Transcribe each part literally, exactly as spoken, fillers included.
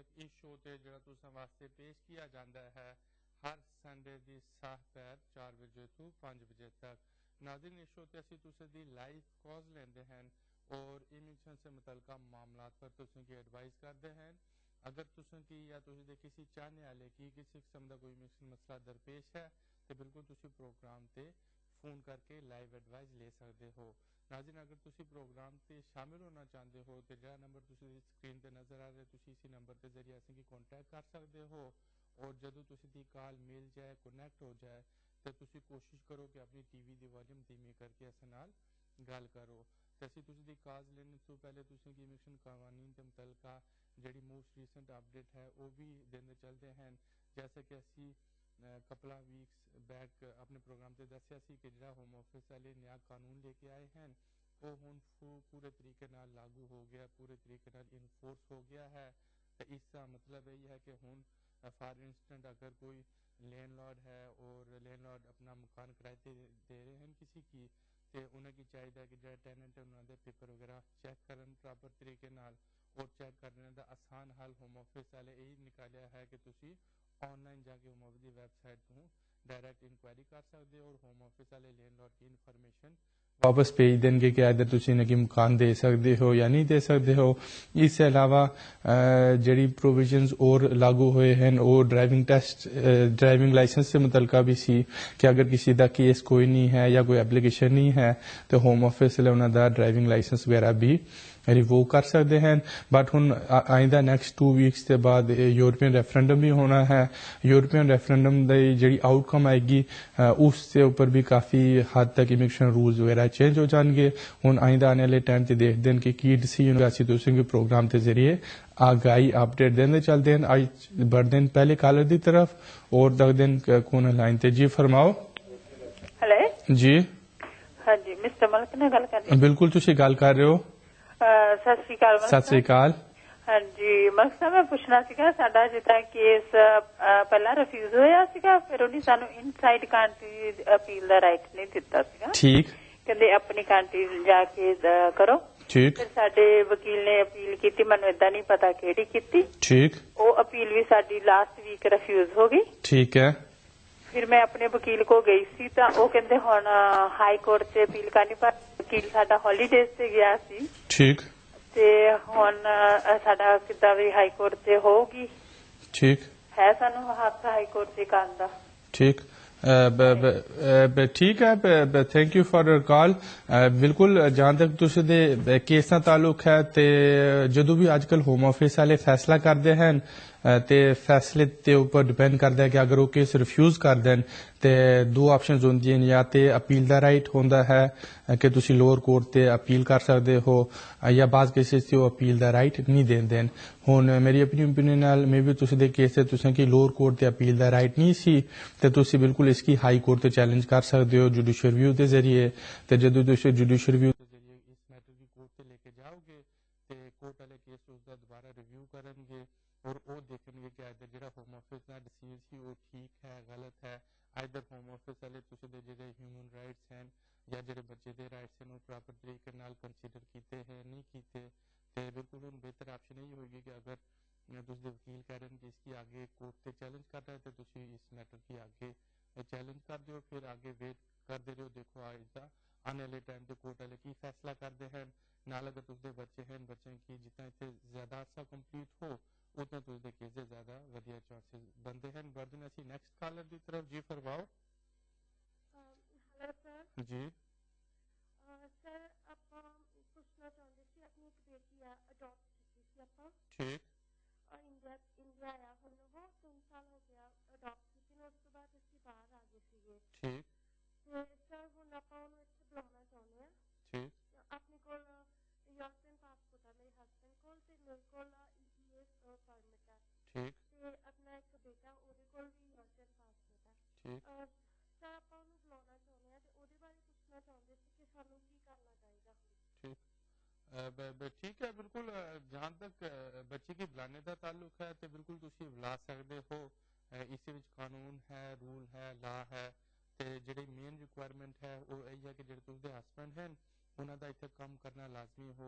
तक इस शो ते जेह्ड़ा तुसां वास्ते पेश किया जाता है हर संडे दी साह पैर चार बजे तो पाँच बजे तक। नाज़रीन इस शो ते असी तुसें दी लाइव कॉज लेंदे हैं और इमिग्रेशन से मुतलका मामलात पर तुसें की एडवाइस करते हैं। अगर तुसें की या तुसें दे किसी चाहने वाले की किसी किस्म का कोई इमिग्रेशन मसला दरपेश है तो बिल्कुल तुसी प्रोग्राम ते फोन करके लाइव एडवाइस ले सकते हो। नाज़रीन अगर तुसी प्रोग्राम ते शामिल होना चाहते हो तो जो नंबर तुसी स्क्रीन ते नजर आ रहा है तुसी इसी नंबर के जरिए असें की कॉन्टैक्ट कर सकते हो और जदों तुसी दी कॉल मिल जाए कनेक्ट हो जाए तो तुसी कोशिश करो कि अपनी टीवी दी वॉल्यूम धीमी करके असें नाल गल करो। तो असी तुसी दी कॉल लेने तो पहले तुसी की इमिग्रेशन कानून के मुतलका जी मोस्ट रीसेंट अपडेट है वो भी देने चलते हैं। जैसे कि असी कपला वीक्स बैक अपने प्रोग्राम से दसिया सी कि जो होम ऑफिस वाले नया कानून लेके आए हैं वो हुण पूरे तरीके नाल लागू हो गया, पूरे तरीके नाल इनफोर्स हो गया है। तो इसका मतलब यही है कि हुण फॉर इंस्टेंट अगर कोई लैंडलॉर्ड है और लैंडलॉर्ड अपना मकान किराए पे दे रहे हैं किसी की तो उन्हें की चाहिए कि जो टेनेंट है उन्होंने पेपर वगैरह चेक करन प्रॉपर तरीके नाल और चेक करने का आसान हल होम ऑफिस वाले यही निकालिया है कि तुसी ऑनलाइन जाके होम ऑफिस की वेबसाइट तो डायरेक्ट इंक्वायरी कर सकते हो और होम ऑफिस वाले लैंडलॉर्ड की इन्फॉर्मेशन वापस भेज देंगे कि अगर तुसी इन्हें मकान दे सकते हो या नहीं दे सकते हो। इससे अलावा जड़ी प्रोविजंस और लागू हुए हैं और ड्राइविंग टेस्ट ड्राइविंग लाइसेंस से मुतलका भी सी कि अगर किसी का केस कोई नहीं है या कोई एप्लीकेशन नहीं है तो होम ऑफिस वाले उन्होंने ड्राइविंग लाइसेंस वगैरह भी रिवोक कर सकते हैं। बट हुण आइंदा नैक्सट टू वीक्स के बाद यूरोपियन रेफरेंडम भी होना है। यूरोपियन रेफरेंडम की जी आउटकम आएगी उसके ऊपर भी काफ़ी हद तक इमिग्रेशन रूल्स वगैरह चेंज हो जाएंगे। हुण आइंदा आने वाले टाइम से देखते हैं कि की डिसीजन असीं तुसीं के प्रोग्राम के जरिए आगाही अपडेट देने चलते हैं। आज बढ़ते हैं पहले कॉलर की तरफ और दखते हैं कौन लाइन ते। जी फरमाओ। हेलो जी हाँ जी मिस्टर मलक ने गल कर बिल्कुल तुसीं गल कर रहे हो। सत श्री अकाल सत श्री अकाल। हाँ जी मलक साहब मैं पुछना सीगा साडा जिदा केस पहला रिफ्यूज होया सीगा फिर उन्हें सानू इनसाइड कंट्री अपील दा राइट नहीं दिता सीगा। ठीक कहंदे अपनी कंट्री जाके करो। ठीक फिर साडे वकील ने अपील की मैनू इदा नहीं पता केड़ी कीती। ठीक वो अपील भी साडी लास्ट वीक रिफ्यूज हो गई। ठीक है फिर मैं अपने वकील को गई सी तो वो कहंदे हुण हाई कोर्ट से अपील करनी पर वकील साडा हॉलीडेज से गया सी। ठीक ते हुण साडा किदा भी हाई कोर्ट से होगी। ठीक है सानू हक हाई कोर्ट से करन दा। ठीक ठीक है thank you for your call. बिल्कुल जहां तक तुसे दे केस का ताल्लुक है ते जदों भी अजकल होम ऑफिस वाले फैसला करते हैं ते फैसले के ऊपर डिपेंड करता है कि अगर वो केस रिफ्यूज कर दें तो दो ऑप्शन होंगे हैं या तो अपील का राइट होंदा है कि तुसी लोअर कोर्ट ते अपील कर सकते हो या बाज़ केसेस से वो अपील का राइट नहीं देंदे। हुण मेरी अपनी ओपीनियन नाल मे बी तुसी दे केस ते तुसें की लोअर कोर्ट ते अपील का राइट नहीं सी ते तुसी बिल्कुल इसकी हाई कोर्ट ते चैलेंज कर सकते हो जुडिशियल रिव्यू के जरिए। तो जदों तुसी जुडिशियल रिव्यू के जरिए इस मैटर की कोर्ट ते लेके जाओगे तो कोर्ट वाले केस उसका दोबारा रिव्यू करेंगे और वो देखेंगे कि आइदर जो होम ऑफिस का डिसीजन सी वो ठीक है गलत है। आइदर होम ऑफिस वाले तुसी दे जो ह्यूमन राइट्स हैं या जो बच्चे के राइट्स हैं वो प्रॉपर तरीके नाल कंसीडर किए हैं नहीं किए। तो बिल्कुल हम बेहतर ऑप्शन यही होगी कि अगर तुसी वकील कह रहे हैं कि इसकी आगे कोर्ट से चैलेंज कर रहा है तो तुसी इस मैटर की आगे चैलेंज कर दो फिर आगे वेट करते रहो। देखो आइंदा आने वाले टाइम पे कोर्ट वाले की फैसला करते हैं नाल अगर तुसदे बच्चे हैं बच्चे की जितना इतने ज्यादा अर्सा कंप्लीट हो उतना तुसदे केसेस ज्यादा वधिया चांसेस बनते हैं। बढ़ते हैं असी नेक्स्ट कॉलर की तरफ। जी फरमाओ। हेलो सर जी सर ਆਪਾਂ ਪੁੱਛਣਾ ਚਾਹੁੰਦੇ ਸੀ ਆਪਣੀ ਇੱਕ ਬੇਟੀ ਆ ਅਡਾਪਟ ਕੀਤੀ ਸੀ ਆਪਾਂ ठीक ਇੰਡੀਆ ਇੰਡੀਆ ਆਇਆ ਹੁਣ ਉਹ ਤਿੰਨ ਸਾਲ ਹੋ ਗਿਆ ਅਡਾਪਟ ਕੀਤੀ ਨੂੰ ਉਸ ਤੋਂ ਬਾਅਦ ਅਸੀਂ ਬਾਹਰ ਆ ਗਏ ਸੀਗੇ। ठीक ਤੇ ਸਰ ਹੁਣ ਆਪਾਂ ਉਹਨੂੰ ਇੱਥੇ ਬੁਲਾਉਣਾ ਚਾਹੁੰਦੇ ਆ। ठीक ਆਪਣੇ ਕੋਲ ਯੂਰਪੀਅਨ ਪਾਸਪੋਰਟ ਆ ਮੇਰੇ ਹਸਬੈਂਡ ਕੋਲ ਤੇ ਮੇਰੇ ਕੋਲ ਈਏ ਪਰਮਿਟ ਆ ठीक ਤੇ ਆਪਣਾ ਇੱਕ ਬੇਟਾ ਉਹਦੇ ਕੋਲ ਵੀ ਯੂਰਪੀਅਨ ਪਾਸਪੋਰਟ ਆ। ठीक ਸਰ ਆਪਾਂ ਉਹਨੂੰ ਬੁਲਾਉਣਾ ਚਾਹੁੰਦੇ ਆ ਤੇ ਉਹਦੇ ਬਾਰੇ ਪੁੱਛਣਾ ਚਾਹੁੰਦੇ ਸੀ ਕਿ ਸਾਨੂੰ ਕੀ ਕਰਨਾ ਚਾਹੀਦਾ ਹੁਣ। ठीक ठीक है बिल्कुल जहाँ तक बच्चे की बुलाने का ताल्लुक है तो बिल्कुल तुसी बुला सकते हो। इस कानून है रूल है ला है तो जी मेन रिक्वायरमेंट है वो यही है कि जो तुसदे हसबैंड हैं उन्हों का इतने काम करना लाजमी हो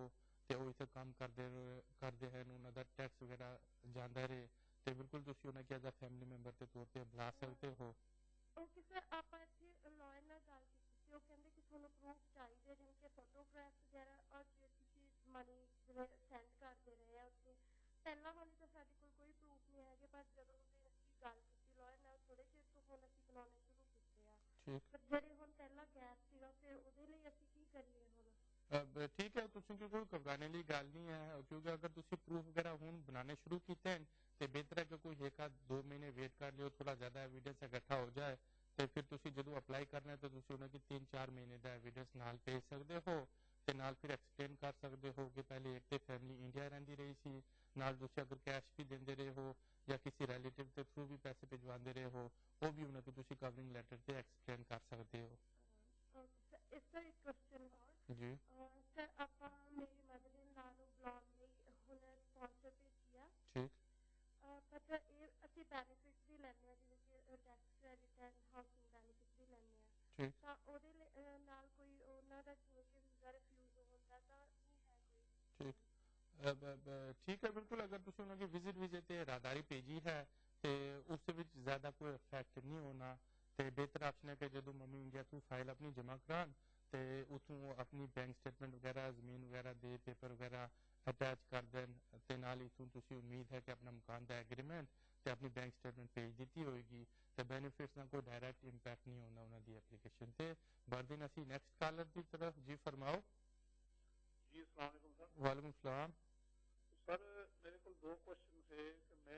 ਤੇ ਉਹ ਇੱਥੇ ਕੰਮ ਕਰਦੇ ਕਰਦੇ ਹਨ, ਉਹਨਾਂ ਦਾ ਟੈਕਸ ਵਗੈਰਾ ਜਾਂਦਾ ਰਹੇ ਤੇ ਬਿਲਕੁਲ ਤੁਸੀਂ ਉਹਨਾਂ ਕੀ ਐਜ਼ ਅ ਫੈਮਿਲੀ ਮੈਂਬਰ ਦੇ ਤੌਰ ਤੇ ਬੁਲਾ ਸਕਦੇ ਹੋ। ਓਕੇ ਸਰ, ਆਪਾਂ ਇੱਥੇ ਲਾਇਰ ਨਾਲ ਗੱਲ ਕੀਤੀ ਸੀ, ਉਹ ਕਹਿੰਦੇ ਕਿ ਤੁਹਾਨੂੰ ਪ੍ਰੂਫ ਚਾਹੀਦੇ ਜਿਵੇਂ ਕਿ ਫੋਟੋਗ੍ਰਾਫ ਵਗੈਰਾ, ਔਰ ਜੇ ਤੁਸੀਂ ਮਨੀ ਜਿਵੇਂ ਸੈਂਡ ਕਰਦੇ ਰਹੇ ਆ ਉੱਥੇ ਪਹਿਲਾਂ ਵਾਲੀ ਤਾਂ ਸਾਡੇ ਕੋਲ ਕੋਈ ਪ੍ਰੂਫ ਨਹੀਂ ਹੈਗੇ, ਪਰ ਜਦੋਂ ਅਸੀਂ ਅਸੀਂ ਗੱਲ ਕੀਤੀ ਲਾਇਰ ਨਾਲ ਥੋੜੇ ਚਿਰ ਤੋਂ ਹੁਣ ਅਸੀਂ ਬਣਾਉਣੇ ਸ਼ੁਰੂ ਕੀਤੇ ਆ, ਪਰ ਜਿਹੜੇ ਹੁਣ ਪਹਿਲਾਂ ਗੈਪ ਸੀਗਾ ਫਿਰ ਉਹਦੇ ਲਈ ਅਸੀਂ ਕੀ ਕਰੀਏ ਹੁਣ? ਠੀਕ ਹੈ, ਤੁਸੀਂ ਕੋਈ ਘਬਰਾਣੇ ਲਈ ਗੱਲ ਨਹੀਂ ਹੈ, ਕਿਉਂਕਿ ਅਗਰ ਤੁਸੀਂ ਪ੍ਰੂਫ ਵਗੈਰਾ ਹੁਣ ਬਣਾਉਣੇ ਸ਼ੁਰੂ ਕੀਤੇ ਹਨ ਤੇ ਬਿਹਤਰ ਹੈ ਕਿ ਕੋਈ ਇੱਕ ਆਧ ਦੋ ਮਹੀਨੇ ਵੇਟ ਕਰ ਲਿਓ, ਥੋੜਾ ਜ਼ਿਆਦਾ ਐਵੀਡੈਂਸ ਇਕੱਠਾ ਹੋ ਜਾਏ ਤੇ ਫਿਰ ਤੁਸੀਂ ਜਦੋਂ ਅਪਲਾਈ ਕਰਨਾ ਹੈ ਤਾਂ ਤੁਸੀਂ ਉਹਨਾਂ ਦੀ ਤਿੰਨ ਚਾਰ ਮਹੀਨੇ ਦਾ ਐਵੀਡੈਂਸ ਨਾਲ ਭੇਜ ਸਕਦੇ ਹੋ ਤੇ ਨਾਲ ਫਿਰ ਐਕਸਪਲੇਨ ਕਰ ਸਕਦੇ ਹੋ ਕਿ ਪਹਿਲੇ ਇੱਕ ਤੇ ਫੈਮਿਲੀ ਇੰਡੀਆ ਰਹਿੰਦੀ ਰਹੀ ਸੀ, ਨਾਲ ਤੁਸੀਂ ਅਗਰ ਕੈਸ਼ ਵੀ ਦਿੰਦੇ ਰਹੇ ਹੋ ਜਾਂ ਕਿਸੇ ਰਿਲੇਟਿਵ ਦੇ ਥਰੂ ਵੀ ਪੈਸੇ ਭਿਜਵਾਉਂਦੇ ਰਹੇ ਹੋ, ਉਹ ਵੀ ਉਹਨਾਂ ਨੂੰ ਤੁਸੀਂ ਕਵਰਿੰਗ ਲੈਟਰ ਤੇ ਐਕਸਪਲੇਨ ਕਰ ਸਕਦੇ ਹੋ। ਇਸ ਦਾ ਇੱਕ ਕੁਐਸਚਨ ਹੋਰ ਜੀ ਸਰ, ਆਪਾਂ ਮੇਰੀ ਮਦਰ ਇਨ ਲਾ ਨੂੰ ਬੁਲਾਉਣ ਲਈ ਹੁਣ ਸਪਾਂਸਰ ਭੇਜਿਆ, ਠੀਕ, ਬਟ ਇਹ ਅਸੀਂ ਬੈਨੀਫਿਟ ਵੀ ਲੈਂਦੇ ਹਾਂ ਜਿਵੇਂ ਕਿ tax credit and housing benefit ਵੀ ਲੈਂਦੇ ਹਾਂ, ਠੀਕ, ਤਾਂ ਉਹਦੇ ਨਾਲ ਕੋਈ ਉਹਨਾਂ ਦਾ ਜਿਵੇਂ ਕਿ ਵੀਜ਼ਾ ਰਿਫਿਊਜ਼ ਹੁੰਦਾ ਤਾਂ ਨਹੀਂ ਹੈ ਕੋਈ? ਠੀਕ ਠੀਕ ਹੈ, ਬਿਲਕੁਲ ਅਗਰ ਤੁਸੀਂ ਉਹਨਾਂ ਦੀ ਵਿਜ਼ਿਟ ਵਿਜ਼ੇ ਤੇ ਰਾਹਦਾਰੀ ਭੇਜੀ ਹੈ ਤੇ ਉਸ ਦੇ ਵਿੱਚ ਜ਼ਿਆਦਾ ਕੋਈ ਇਫੈਕਟ ਨਹੀਂ ਹੋਣਾ ਤੇ ਬਿਹਤਰ ਆਪਸ਼ਨ ਹੈ ਕਿ ਜਦੋਂ ਮੰਮੀ ਇੰਡੀਆ ਤੋਂ ਫਾਈਲ ਆਪਣੀ ਜਮ੍ਹਾਂ ਕਰਾਉਣ ਤੇ ਉੱਥੋਂ ਆਪਣੀ ਬੈਂਕ ਸਟੇਟਮੈਂਟ ਵਗੈਰਾ, ਜ਼ਮੀਨ ਵਗੈਰਾ ਦੇ ਪੇਪਰ ਵਗੈਰਾ ਅਟੈਚ ਕਰ ਦੇਣ ਤੇ ਨਾਲ ਇੱਥੋਂ ਤੁਸੀਂ ਉਮੀਦ ਹੈ ਕਿ ਆਪਣਾ ਮਕਾਨ ਦਾ ਐਗਰੀਮੈਂਟ ਤੇ ਆਪਣੀ ਬੈਂਕ ਸਟੇਟਮੈਂਟ ਭੇਜ ਦਿੱਤੀ ਹੋਏਗੀ ਤੇ ਬੈਨੀਫਿਟਸ ਨਾਲ ਕੋਈ ਡਾਇਰੈਕਟ ਇੰਪੈਕਟ ਨਹੀਂ ਹੁੰਦਾ ਉਹਨਾਂ ਦੀ ਐਪਲੀਕੇਸ਼ਨ ਤੇ। ਬਰਦਿਨ ਅਸੀਂ ਨੈਕਸਟ ਕਾਲਰ ਦੀ ਤਰਫ, ਜੀ ਫਰਮਾਓ। ਜੀ अस्सलाम वालेकुम सर। वालेकुम सलाम सर, मेरे को दो क्वेश्चन थे कि मैं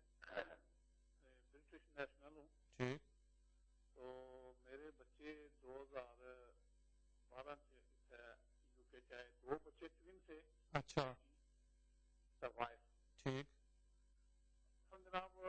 ब्रिटिश नेशनल हूँ, ठीक, तो मेरे बच्चे दो हज़ार बारह यूके के आए, दो बच्चे ट्विन थे। अच्छा, सरवाइव, ठीक, जनाब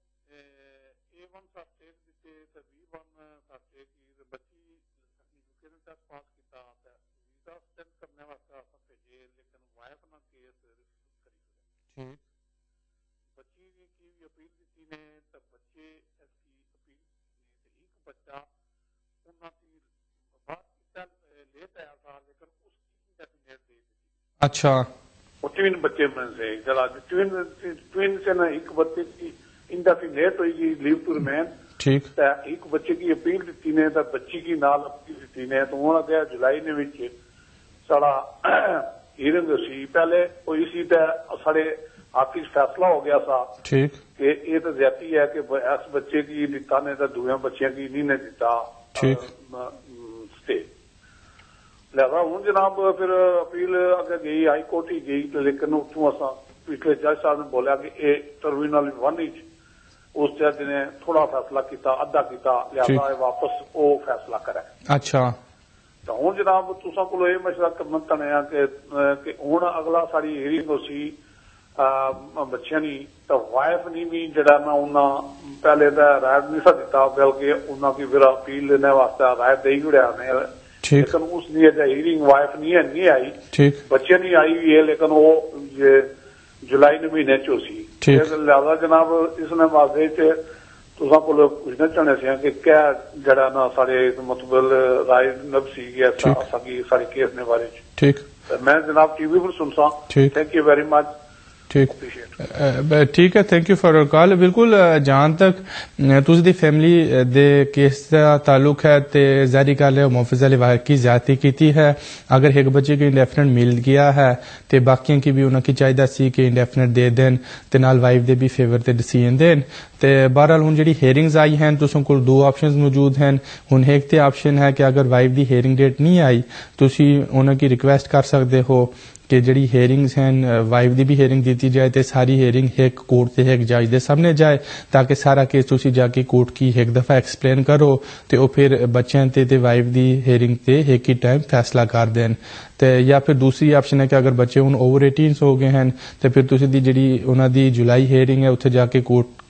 ए वन सर्टिफिकेट दिते ते बी वन सर्टिफिकेट की बच्ची यूके ने टेस्ट पास किया वीजा एक्सटेंड करने वास्ते अस भेजे, लेकिन वाइफ ना केस रिफ्यूज करी छड़े। ठीक, बच्ची ने की भी अपील दी ने तो बच्चे इसकी अपील ने एक बच्चा उन्होंने बात लेट आया था, लेकिन उसकी इंडेफिनेट दे दी। अच्छा, वो ट्विन बच्चे में से चला ट्विन ट्विन से ना एक बच्चे की इंडेफिनेट हुई लीव टू रिमेन, ठीक, एक बच्चे की अपील दी ने तो बच्ची की नाल अपील दी ने तो उन्होंने क्या जुलाई ने विच साड़ा हीरिंग सी पहले हुई सी ते साढ़े ऑफिस फैसला हो गया सा, ठीक, कि ये तो ज्यादती है कि इस बच्चे की दिता ने तो दूसरे बच्चों की नहीं ने दिता, ठीक, स्टे लिहाजा हूँ जनाब फिर अपील अगे गई हाई कोर्ट ही गई, लेकिन उतों असा पिछले जज साहब ने बोलिया कि ये टर्मिनल वन ही उस जज ने थोड़ा फैसला किया, अद्धा किया, लिहाजा वापस वो फैसला करे। अच्छा, तो हूँ जनाब तुसा को यह मशवरा करना तने कि हूँ अगला साड़ी हियरिंग सी बच्चों की तो वाइफ ने भी जरा ना उन्हें पहले तो राय नहीं सा दिता, बल्कि उन्होंने फिर अपील लेने वास्ते राय दे ही उड़िया ने, लेकिन उसकी अजे हियरिंग वाइफ नहीं है नहीं आई, ठीक, बच्चे नहीं आई हुई है, लेकिन वो जुलाई ने महीने चो सी। लिहाजा जनाब इसने वास्ते तुसा को पूछना चाहने से कि क्या जरा ना सारे मतलब राय नब सी सारे केस ने बारे, ठीक, मैं जनाब टीवी पर सुनसा। थैंक यू वेरी मच, ठीक, ठीक है, thank you for your call. बिल्कुल जहां तक तुस दी फैमिली दे केस का ताल्लुक है ते जारी गल है मुहफिज अली वाहिद की ज्यादती कीती है, अगर एक बच्चे को इंडेफिनेट मिल गया है ते बाकियों की भी उन्हें की चाहिए सी कि इंडेफिनेट दे देन ते नाल वाइफ दे भी फेवर ते डिसीजन देन ते बहरहाल हुन जेहड़ी हेयरिंग्स आई हैं तुसां कोल दो ऑप्शंस मौजूद हैं। हुन एक ते ऑप्शन है कि अगर वाइफ दी हेयरिंग डेट नहीं आई तुसी उन्हें की रिक्वेस्ट कर सकते हो कि जड़ी हेयरिंग्स हैं वाइफ दी भी हेयरिंग दी जाए ते सारी हेयरिंग एक कोर्ट ते एक जज दे सामने जाए, ताकि सारा केस तुसी जाके कोर्ट की एक दफा एक्सप्लेन करो ते ओ फिर बच्चों ते ते वाइफ दी हेयरिंग ते एक ही टाइम फैसला कर देन। ते या फिर दूसरी ऑप्शन है कि अगर बच्चे हुन ओवर एटीन हो गए हैं तो फिर तुसी दी जड़ी उन्हां दी जुलाई हेयरिंग है उत्थे जाके कोर्ट